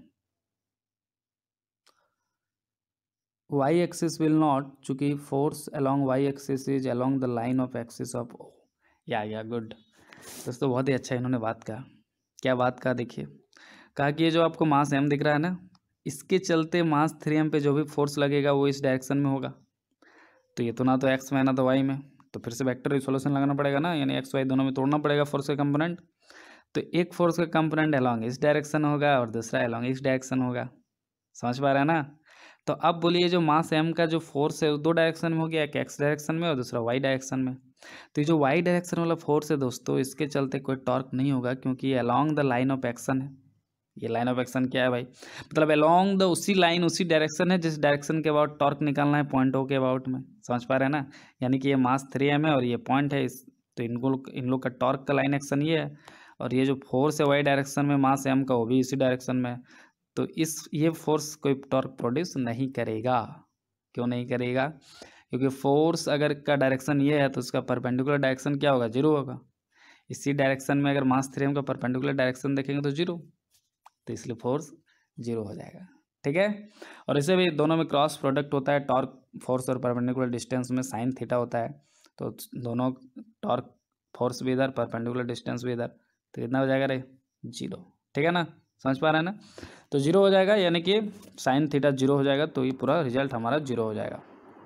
वाई एक्सिस विल नॉट, चूंकि force along y axis is along the line of axis of O. या या गुड दोस्तों, बहुत ही अच्छा इन्होंने बात कहा। क्या बात कहा देखिए, कहा कि ये जो आपको मास एम दिख रहा है ना, इसके चलते मास थ्री एम पे जो भी फोर्स लगेगा वो इस डायरेक्शन में होगा। तो ये तो ना तो एक्स में ना तो वाई में, तो फिर से वेक्टर रिसोल्यूशन लगाना पड़ेगा ना, यानी एक्स वाई दोनों में तोड़ना पड़ेगा फोर्स का कंपोनेंट। तो एक फोर्स का कंपोनेंट अलॉन्ग इस डायरेक्शन होगा और दूसरा अलॉन्ग इस डायरेक्शन होगा। समझ पा रहे हैं ना? तो अब बोलिए जो मास एम का जो फोर्स है वो दो डायरेक्शन में हो गया, एक एक्स डायरेक्शन में और दूसरा वाई डायरेक्शन में। तो ये जो वाई डायरेक्शन वाला फोर्स है दोस्तों, इसके चलते कोई टॉर्क नहीं होगा, क्योंकि ये along the line of action है। ये लाइन ऑफ एक्शन क्या है भाई? मतलब अलॉन्ग द उसी लाइन उसी डायरेक्शन है जिस डायरेक्शन के अबाउट टॉर्क निकालना है पॉइंट ओ के अबाउट में। समझ पा रहे हैं ना? यानी कि ये मास थ्री एम है और ये पॉइंट है इस, तो इनको इन लोग का टॉर्क का लाइन एक्शन ये है, और ये जो फोर्स है वाई डायरेक्शन में मास एम का वो भी इसी डायरेक्शन में। तो इस ये फोर्स कोई टॉर्क प्रोड्यूस नहीं करेगा। क्यों नहीं करेगा? क्योंकि फोर्स अगर का डायरेक्शन ये है तो उसका परपेंडिकुलर डायरेक्शन क्या होगा? जीरो होगा। इसी डायरेक्शन में अगर मास थ्री एम का परपेंडिकुलर डायरेक्शन देखेंगे तो जीरो, तो इसलिए फोर्स जीरो हो जाएगा, ठीक है। और इसे भी दोनों में क्रॉस प्रोडक्ट होता है, टॉर्क फोर्स और परपेंडिकुलर डिस्टेंस में साइन थीटा होता है, तो दोनों टॉर्क फोर्स भी इधर परपेंडिकुलर डिस्टेंस भी इधर, तो कितना हो जाएगा रे? जीरो, ठीक है ना? समझ पा रहे हैं ना? तो जीरो हो जाएगा, यानी कि साइन थीटा जीरो हो जाएगा, तो ये पूरा रिजल्ट हमारा जीरो हो जाएगा।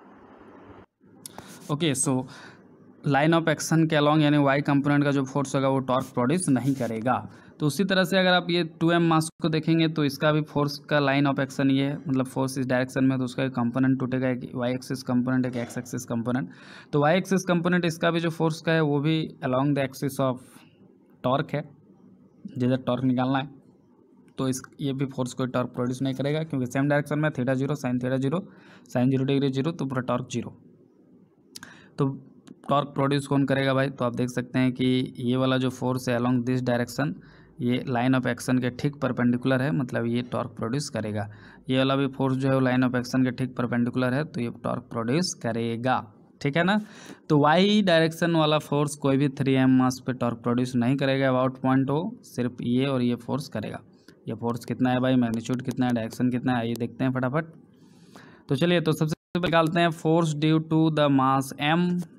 Okay, so line of action के अलॉन्ग यानी वाई कंपोनेंट का जो फोर्स होगा वो टॉर्क प्रोड्यूस नहीं करेगा। तो उसी तरह से अगर आप ये टू एम मास को देखेंगे तो इसका भी फोर्स का लाइन ऑफ एक्शन ये है, मतलब फोर्स इस डायरेक्शन में, तो उसका एक कंपोनेंट टूटेगा, एक वाई एक्सिस कंपोनेंट एक एक्स एक्सिस कंपोनेंट। तो वाई एक्सिस कंपोनेंट इसका भी जो फोर्स का है वो भी along the axis of torque है, जिधर टॉर्क निकालना है। तो इस ये भी फोर्स कोई टॉर्क प्रोड्यूस नहीं करेगा, क्योंकि सेम डायरेक्शन में theta zero sine theta zero sine zero degree zero, तो पूरा टॉर्क जीरो। तो टॉर्क प्रोड्यूस कौन करेगा भाई? तो आप देख सकते हैं कि ये वाला जो फोर्स है अलॉन्ग दिस डायरेक्शन, ये लाइन ऑफ एक्शन के ठीक परपेंडिकुलर है, मतलब ये टॉर्क प्रोड्यूस करेगा। ये वाला भी फोर्स जो है वो लाइन ऑफ एक्शन के ठीक परपेंडिकुलर है, तो ये टॉर्क प्रोड्यूस करेगा, ठीक है ना। तो वाई डायरेक्शन वाला फोर्स कोई भी थ्री एम मास पे टॉर्क प्रोड्यूस नहीं करेगा अबाउट पॉइंट ओ, सिर्फ ये और ये फोर्स करेगा। ये फोर्स कितना है भाई? मैग्नीट्यूड कितना है, डायरेक्शन कितना है, आइए देखते हैं फटाफट। तो चलिए, तो सबसे निकालते हैं force due to the mass m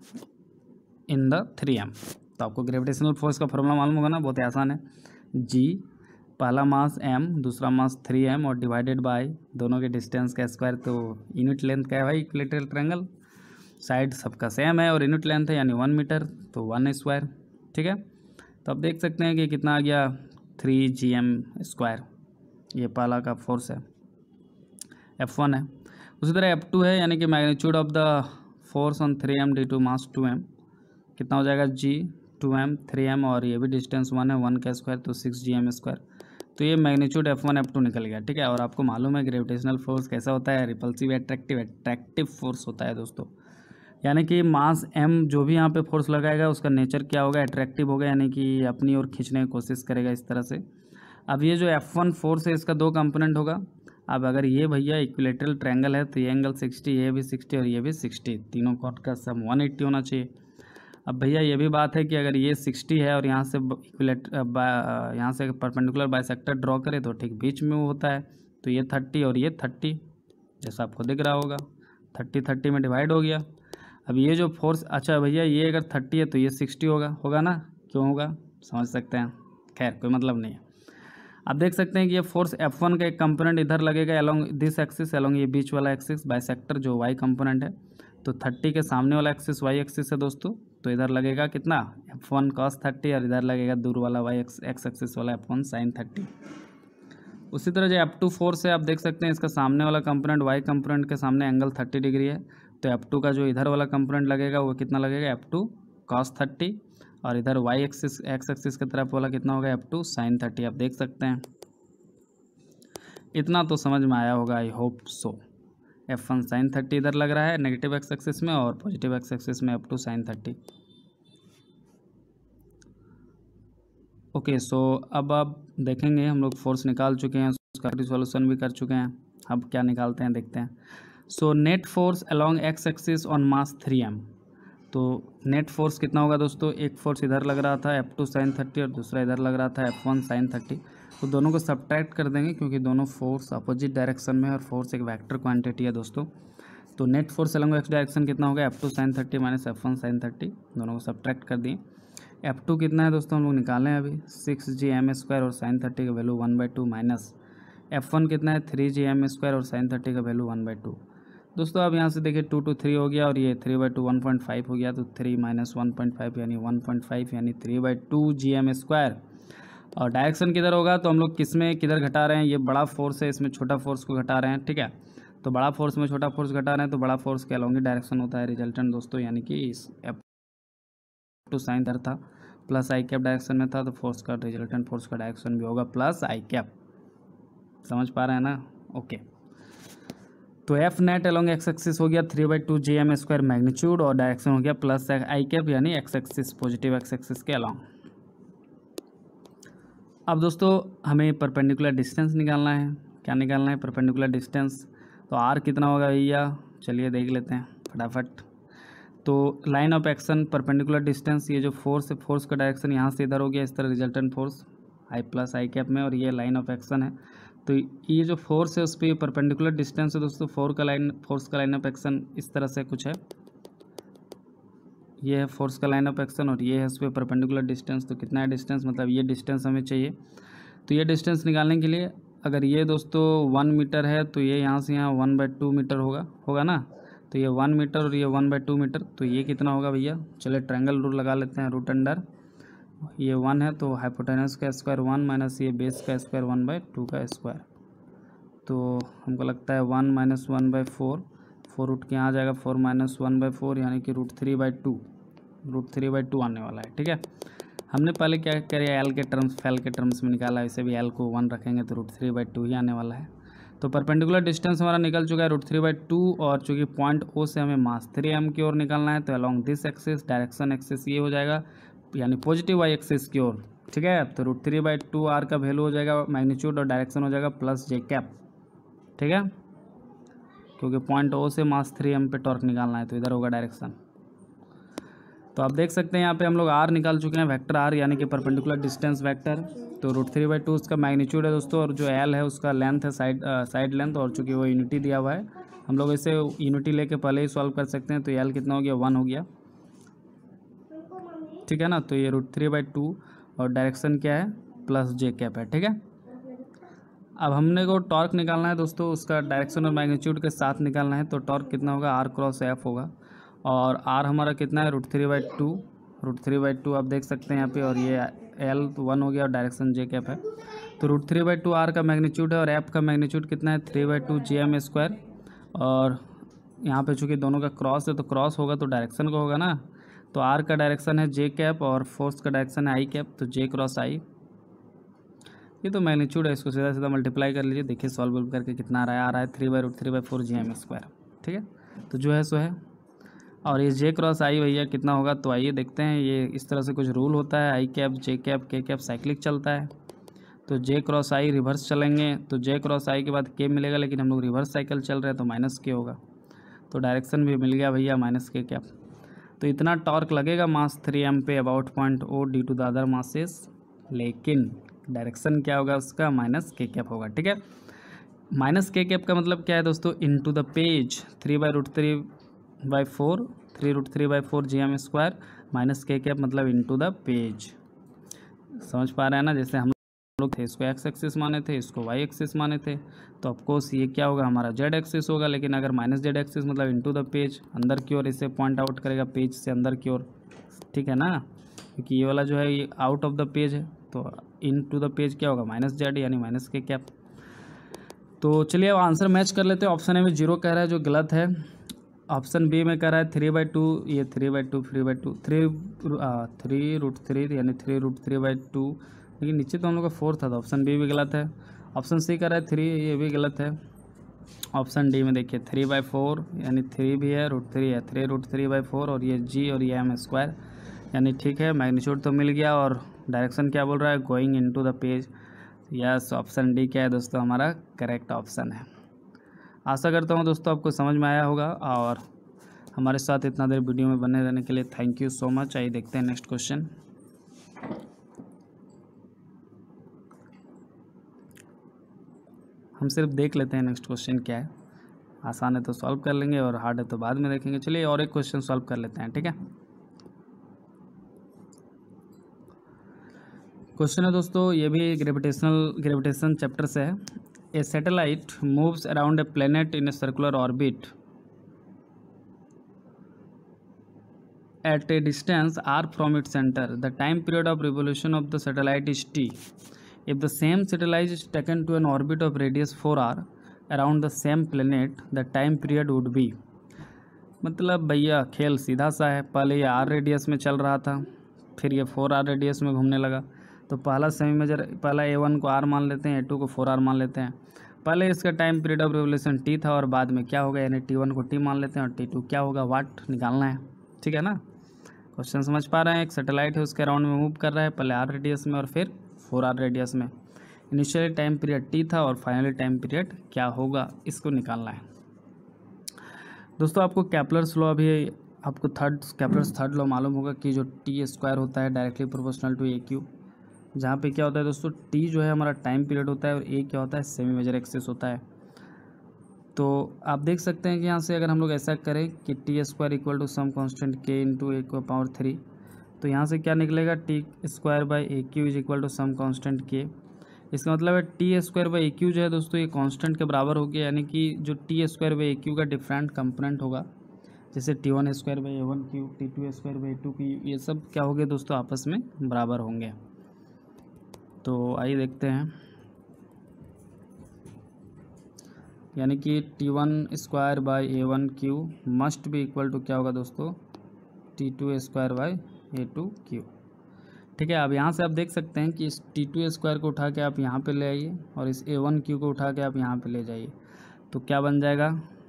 in the three m. तो आपको ग्रेविटेशनल फोर्स का फॉर्मूला मालूम होगा ना, बहुत ही आसान है। जी, पहला मास एम, दूसरा मास थ्री एम और डिवाइडेड बाय दोनों के डिस्टेंस का स्क्वायर। तो यूनिट लेंथ का है भाई इक्विलैटरल ट्रायंगल, साइड सबका सेम है और यूनिट लेंथ है यानी वन मीटर, तो वन स्क्वायर, ठीक है। तो आप देख सकते हैं कि कितना आ गया, थ्री जी एम स्क्वायर। ये पहला का फोर्स है, एफ वन है। उसी तरह एफ टू है, यानी कि magnitude of the force on three m due to mass two m, कितना हो जाएगा? G two m three m और ये भी डिस्टेंस वन है, वन का स्क्वायर तो सिक्स जी एम स्क्वायर। तो ये magnitude F one F two निकल गया, ठीक है। और आपको मालूम है ग्रेविटेशनल फोर्स कैसा होता है? रिपल्सिव एट्रैक्टिव एट्रैक्टिव फोर्स होता है दोस्तों, यानी कि मास एम जो भी यहाँ पे फोर्स लगाएगा उसका नेचर क्या होगा? एट्रैक्टिव होगा, यानी कि अपनी ओर खींचने की कोशिश करेगा इस तरह से। अब ये जो एफ वन फोर्स है इसका दो कंपोनेंट होगा। अब अगर ये भैया इक्विलैटरल ट्रायंगल है तो ये एंगल सिक्सटी, ये भी सिक्सटी और ये भी सिक्सटी, तीनों कॉट का सम वन एट्टी होना चाहिए। अब भैया ये भी बात है कि अगर ये सिक्सटी है और यहाँ से इक्विलैटर यहाँ से परपेंडिकुलर बाइसेक्टर ड्रॉ करें तो ठीक बीच में वो होता है, तो ये थर्टी और ये थर्टी, जैसा आपको दिख रहा होगा, थर्टी थर्टी में डिवाइड हो गया। अब ये जो फोर्स, अच्छा भैया ये अगर थर्टी है तो ये सिक्सटी होगा, होगा ना? क्यों होगा समझ सकते हैं, खैर कोई मतलब नहीं है। आप देख सकते हैं कि ये फोर्स एफ वन का एक कंपोनेंट इधर लगेगा अलोंग दिस एक्सिस, अलोंग ये बीच वाला एक्सिस बाइसेक्टर जो वाई कंपोनेंट है, तो थर्टी के सामने वाला एक्सिस वाई एक्सिस है दोस्तों, तो इधर लगेगा कितना? एफ वन कॉस थर्टी और इधर लगेगा दूर वाला वाई एक्स एक्स एक्सिस वाला एफ वन साइन थर्टी। उसी तरह जो एफ टू फोर्स है आप देख सकते हैं इसका सामने वाला कंपोनेंट वाई कंपोनेंट के सामने एंगल थर्टी डिग्री है, तो एफ टू का जो इधर वाला कंपोनेंट लगेगा वो कितना लगेगा एफ टू कॉस थर्टी, और इधर वाई एक्सिस एक्स एक्सिस की तरफ वाला कितना होगा एफ टू साइन थर्टी। आप देख सकते हैं इतना तो समझ में आया होगा, I hope so. F one sine thirty इधर लग रहा है नेगेटिव एक्स एक्सिस में और पॉजिटिव एक्स एक्सिस में f two sine thirty. Okay so अब आप देखेंगे हम लोग फोर्स निकाल चुके हैं, उसका रिजोल्यूशन भी कर चुके हैं, अब क्या निकालते हैं देखते हैं। So net force along x axis on mass three m, तो नेट फोर्स कितना होगा दोस्तों, एक फोर्स इधर लग रहा था एफ टू साइन थर्टी और दूसरा इधर लग रहा था एफ वन साइन थर्टी, तो दोनों को सब्ट्रैक्ट कर देंगे क्योंकि दोनों फोर्स अपोजिट डायरेक्शन में और फोर्स एक वेक्टर क्वांटिटी है दोस्तों। तो net force along x direction कितना होगा f two sine thirty minus f one sine thirty, दोनों को सब्ट्रैक्ट कर दिए। एफ टू कितना है दोस्तों हम लोग निकालें अभी, सिक्स जी एम स्क्वायर और साइन थर्टी का value one by two minus f one कितना है थ्री जी एम स्क्वायर और साइन थर्टी का वैल्यू वन बाई टू। दोस्तों अब यहाँ से देखिए टू टू थ्री हो गया और ये three by two one point five हो गया, तो three minus one point five यानी वन पॉइंट फाइव यानी three by two g m square. और डायरेक्शन किधर होगा तो हम लोग किस में किधर घटा रहे हैं, ये बड़ा फोर्स है इसमें छोटा फोर्स को घटा रहे हैं, ठीक है। तो बड़ा फोर्स में छोटा फोर्स घटा रहे हैं तो बड़ा फोर्स के अलोंग ही डायरेक्शन होता है रिजल्टेंट दोस्तों, यानी कि इस एफ टू साइन इधर था प्लस आई कैप डायरेक्शन में था, तो फोर्स का रिजल्टेंट फोर्स का डायरेक्शन भी होगा प्लस आई कैप। समझ पा रहे हैं ना, ओके। तो f net along x axis हो गया three by two g m square magnitude और डायरेक्शन हो गया प्लस आई कैप यानी x axis positive x axis के अलोंग। अब दोस्तों हमें परपेंडिकुलर डिस्टेंस निकालना है, क्या निकालना है परपेंडिकुलर डिस्टेंस, तो आर कितना होगा भैया, चलिए देख लेते हैं फटाफट। तो line of action perpendicular distance, ये जो फोर्स है फोर्स का डायरेक्शन यहाँ से इधर हो गया इस तरह resultant force i plus i cap में, और ये लाइन ऑफ एक्शन है। तो ये जो फोर्स है उस पर परपेंडिकुलर डिस्टेंस है दोस्तों, फोर का लाइन फोर्स का लाइन ऑफ एक्शन इस तरह से कुछ है, ये है फोर्स का लाइन ऑफ एक्शन और ये है उस पर परपेंडिकुलर डिस्टेंस। तो कितना है डिस्टेंस, मतलब ये डिस्टेंस हमें चाहिए। तो ये डिस्टेंस निकालने के लिए अगर ये दोस्तों वन मीटर है तो ये यहाँ से यहाँ वन बाई टू मीटर होगा होगा ना, तो ये वन मीटर और ये वन बाई टू मीटर, तो ये कितना होगा भैया, चलिए ट्रायंगल रूल लगा लेते हैं, रूट अंडर ये वन है तो हाइपोटेनस का स्क्वायर वन माइनस ये बेस का स्क्वायर वन बाई टू का स्क्वायर, तो हमको लगता है one minus one by four, four root के यहाँ आ जाएगा four minus one by four यानी कि root three by two, root three by two आने वाला है, ठीक है। हमने पहले क्या करें एल के टर्म्स फैल के टर्म्स में निकाला, इसे भी एल को वन रखेंगे तो रूट थ्री बाई टू ही आने वाला है। तो परपेंडिकुलर डिस्टेंस हमारा निकल चुका है रूट थ्री बाई टू, और चूँकि पॉइंट ओ से हमें मास थ्री एम की ओर निकालना है तो along this axis direction axis ये हो जाएगा यानी पॉजिटिव वाई एक्सिस की ओर, ठीक है। तो root three by two r का वैल्यू हो जाएगा मैग्नीट्यूड और डायरेक्शन हो जाएगा प्लस जे कैप, ठीक है, क्योंकि पॉइंट ओ से मास थ्री एम पे टॉर्क निकालना है तो इधर होगा डायरेक्शन। तो आप देख सकते हैं यहाँ पे हम लोग आर निकाल चुके हैं, वेक्टर आर यानी कि परपेंडिकुलर डिस्टेंस वेक्टर। तो रूट थ्री बाई टू उसका मैग्नीट्यूड है दोस्तों, और जो एल है उसका लेंथ है साइड साइड लेंथ, और चूँकि वो यूनिटी दिया हुआ है हम लोग इसे यूनिटी लेके पहले ही सॉल्व कर सकते हैं। तो एल कितना हो गया, वन हो गया, ठीक है ना। तो ये रूट थ्री बाई टू और डायरेक्शन क्या है प्लस जे कैप है, ठीक है। अब हमने को टॉर्क निकालना है दोस्तों, उसका डायरेक्शन और मैग्नीट्यूड के साथ निकालना है। तो टॉर्क कितना होगा, आर क्रॉस एफ होगा, और आर हमारा कितना है root three by two, root three by two आप देख सकते हैं यहाँ पे, और ये एल तो वन हो गया और डायरेक्शन जे कैप है। तो root three by two r का मैग्नीट्यूड है और एफ का मैग्नीट्यूड कितना है three by two g m square, और यहाँ पे चूँकि दोनों का क्रॉस है तो क्रॉस होगा तो डायरेक्शन का होगा ना। तो आर का डायरेक्शन है जे कैप और फोर्स का डायरेक्शन है आई कैप, तो जे क्रॉस आई, ये तो मैग्नीट्यूड है, इसको सीधा सीधा मल्टीप्लाई कर लीजिए, देखिए सॉल्व करके कितना आ रहा है, आ रहा है three by root three by four g m square, ठीक है। तो जो है सो है, और ये जे क्रॉस आई भैया कितना होगा, तो आइए देखते हैं। ये इस तरह से कुछ रूल होता है, i cap j cap k cap cyclic चलता है। तो जे क्रॉस आई रिवर्स चलेंगे तो जे क्रॉस आई के बाद के मिलेगा, लेकिन हम लोग रिवर्स साइकिल चल रहे हैं तो माइनस के होगा, तो डायरेक्शन भी मिल गया भैया माइनस के कैप। तो इतना टॉर्क लगेगा मास थ्री एम पे about point o due to the other masses, लेकिन डायरेक्शन क्या होगा उसका माइनस के कैप होगा, ठीक है। माइनस के कैप का मतलब क्या है दोस्तों, into the page three by root three by four three root three by four g m square minus k cap मतलब इन टू द पेज। समझ पा रहे हैं ना, जैसे हम लोग थे इसको एक्स एक्सिस माने थे, इसको वाई एक्सिस माने थे, तो ऑफकोर्स ये क्या होगा हमारा जेड एक्सिस होगा। लेकिन अगर माइनस जेड एक्सिस मतलब इन टू द पेज अंदर की ओर इसे पॉइंट आउट करेगा पेज से अंदर की ओर, ठीक है ना, क्योंकि ये वाला जो है ये आउट ऑफ द पेज है, तो इन टू द पेज क्या होगा माइनस जेड यानी माइनस के कैप। तो चलिए अब आंसर मैच कर लेते हैं। ऑप्शन ए में जीरो कह रहा है जो गलत है। ऑप्शन बी में कह रहा है थ्री बाई टू, ये three by two three by two three three root three यानी three root three by two, लेकिन नीचे तो हम लोग का फोर था, तो ऑप्शन बी भी गलत है। ऑप्शन सी कह रहा है थ्री, ये भी गलत है। ऑप्शन डी में देखिए थ्री बाई फोर यानी थ्री भी है, रूट थ्री है, three root three by four और ये जी और ये एम स्क्वायर यानी ठीक है। मैग्नीट्यूड तो मिल गया और डायरेक्शन क्या बोल रहा है, going into the page. Yes, option d क्या है दोस्तों, हमारा करेक्ट ऑप्शन है। आशा करता हूँ दोस्तों आपको समझ में आया होगा और हमारे साथ इतना देर वीडियो में बने रहने के लिए थैंक यू सो मच। आइए देखते हैं नेक्स्ट क्वेश्चन। हम सिर्फ देख लेते हैं नेक्स्ट क्वेश्चन क्या है। आसान है तो सॉल्व कर लेंगे और हार्ड है तो बाद में देखेंगे। चलिए और एक क्वेश्चन सॉल्व कर लेते हैं, ठीक है। क्वेश्चन है दोस्तों, ये भी ग्रेविटेशनल ग्रेविटेशन चैप्टर से है। A satellite moves around a planet in a circular orbit at a distance r from its center. The time period of revolution of the satellite is t. If the same satellite is taken to an orbit of radius four r around the same planet, the time period would be। मतलब भैया खेल सीधा सा है। पहले ये आर रेडियस में चल रहा था, फिर ये फोर आर रेडियस में घूमने लगा। तो पहला सेमी मेजर, पहला ए वन को आर मान लेते हैं, ए टू को फोर आर मान लेते हैं। पहले इसका time period of revolution t था और बाद में क्या होगा, यानी टी वन को टी मान लेते हैं और टी टू क्या होगा, वाट निकालना है। ठीक है ना, क्वेश्चन समझ पा रहे हैं। एक सैटेलाइट है, उसके अराउंड में मूव कर रहा है, पहले आर रेडियस में और फिर फोर आर रेडियस में। इनिशियली टाइम पीरियड टी था और फाइनली टाइम पीरियड क्या होगा, इसको निकालना है। दोस्तों आपको कैप्लर्स लॉ भी, आपको थर्ड कैप्लर्स थर्ड लॉ मालूम होगा कि जो टी स्क्वायर होता है directly proportional to a cube, जहाँ पे क्या होता है दोस्तों, टी जो है हमारा टाइम पीरियड होता है और ए क्या होता है, सेमी मेजर एक्सिस होता है। तो आप देख सकते हैं कि यहाँ से अगर हम लोग ऐसा करें कि t square equal to some constant के इंटू ए को पावर थ्री, तो यहाँ से क्या निकलेगा, t square by a cube is equal to some constant k. इसका मतलब है t square by a cube जो है दोस्तों ये कांस्टेंट के बराबर हो गया, यानी कि जो t square by a cube का डिफरेंट कंपोनेंट होगा, जैसे t one square by a one cube, t two square by a two cube, ये सब क्या हो गए दोस्तों, आपस में बराबर होंगे। तो आइए देखते हैं, यानी कि t one square by a one cube must भी इक्वल टू क्या होगा दोस्तों, t two square by a two cube. ठीक है, अब यहाँ से आप देख सकते हैं कि इस टी टू स्क्वायर को उठा के आप यहाँ पे ले आइए और इस ए वन क्यू को उठा के आप यहाँ पे ले जाइए, तो क्या बन जाएगा,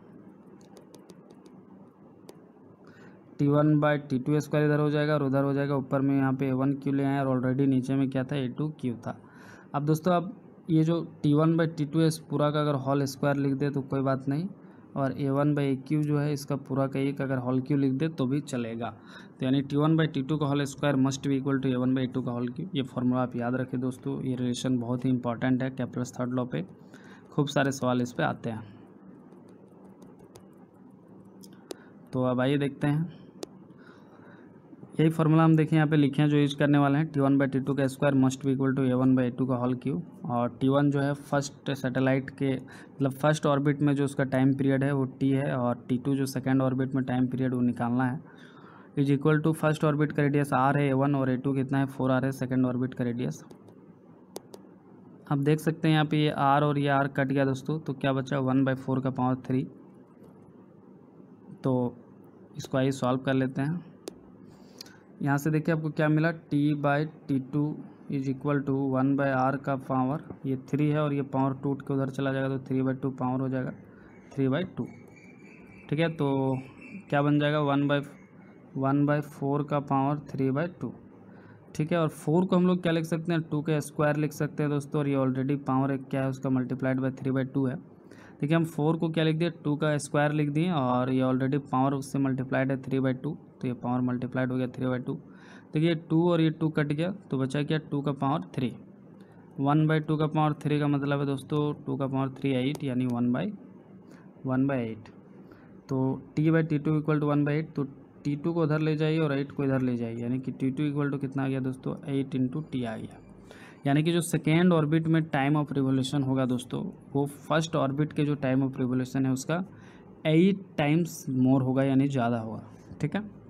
t one by t two square इधर हो जाएगा और उधर हो जाएगा। ऊपर में यहाँ पे ए वन क्यू ले आए और ऑलरेडी नीचे में क्या था, ए टू क्यू था। अब दोस्तों अब ये जो t one by t two है इस पूरा का अगर होल स्क्वायर लिख दे तो कोई बात नहीं, और a one by a cube जो है इसका पूरा का एक अगर होल क्यू लिख दे तो भी चलेगा। तो यानी t one by t two का होल स्क्वायर मस्ट भी equal to a one by a two का होल क्यू। ये फॉर्मूला आप याद रखें दोस्तों, ये रिलेशन बहुत ही इंपॉर्टेंट है। कैप्लर्स थर्ड लॉ पे खूब सारे सवाल इस पे आते हैं। तो अब आइए देखते हैं, यही फार्मूला हम देखें यहाँ पे लिखे हैं जो यूज करने वाले हैं। T one by t two का स्क्वायर मस्ट भी equal to a one by a two का होल क्यू, और टी वन जो है फर्स्ट सैटेलाइट के मतलब फर्स्ट ऑर्बिट में जो उसका टाइम पीरियड है वो टी है, और टी टू जो सेकेंड ऑर्बिट में टाइम पीरियड वो निकालना है, is equal to first orbit का रेडियस आर है ए वन और ए टू कितना है, फोर आर है सेकेंड ऑर्बिट का रेडियस। आप देख सकते हैं यहाँ पे ये आर और ये आर कट गया दोस्तों, तो क्या बचा, वन बाई फोर का पावर थ्री। तो इसको आइए सॉल्व कर लेते हैं। यहाँ से देखिए आपको क्या मिला, t by t two is equal to one by r का पावर, ये थ्री है और ये पावर टूट के उधर चला जाएगा तो थ्री बाई टू पावर हो जाएगा थ्री बाई टू। ठीक है, तो क्या बन जाएगा, one by one by four का पावर थ्री बाई टू। ठीक है, और फोर को हम लोग क्या लिख सकते हैं, टू का स्क्वायर लिख सकते हैं दोस्तों, और ये ऑलरेडी पावर एक क्या है उसका multiplied by three by two है। देखिए हम फोर को क्या लिख दिए, टू का स्क्वायर लिख दिए, और ये ऑलरेडी पावर उससे मल्टीप्लाइड है थ्री बाई टू, तो ये पावर मल्टीप्लाइड हो गया थ्री बाई टू। देखिए टू और ये टू कट गया तो बचा क्या, टू का power three. One by two का पावर थ्री का मतलब है दोस्तों टू का पावर थ्री एट, यानी one by one by eight. तो t by t two equal to one by eight, तो टी टू को उधर ले जाइए और एट को इधर ले जाइए, यानी कि टी टू इक्वल टू कितना आ गया दोस्तों, एट इंटू टी आ गया। यानी कि जो सेकेंड ऑर्बिट में टाइम ऑफ रिवोल्यूशन होगा दोस्तों, वो फर्स्ट ऑर्बिट के जो टाइम ऑफ रिवोल्यूशन है उसका एट टाइम्स मोर होगा, यानी ज़्यादा होगा। ठीक है।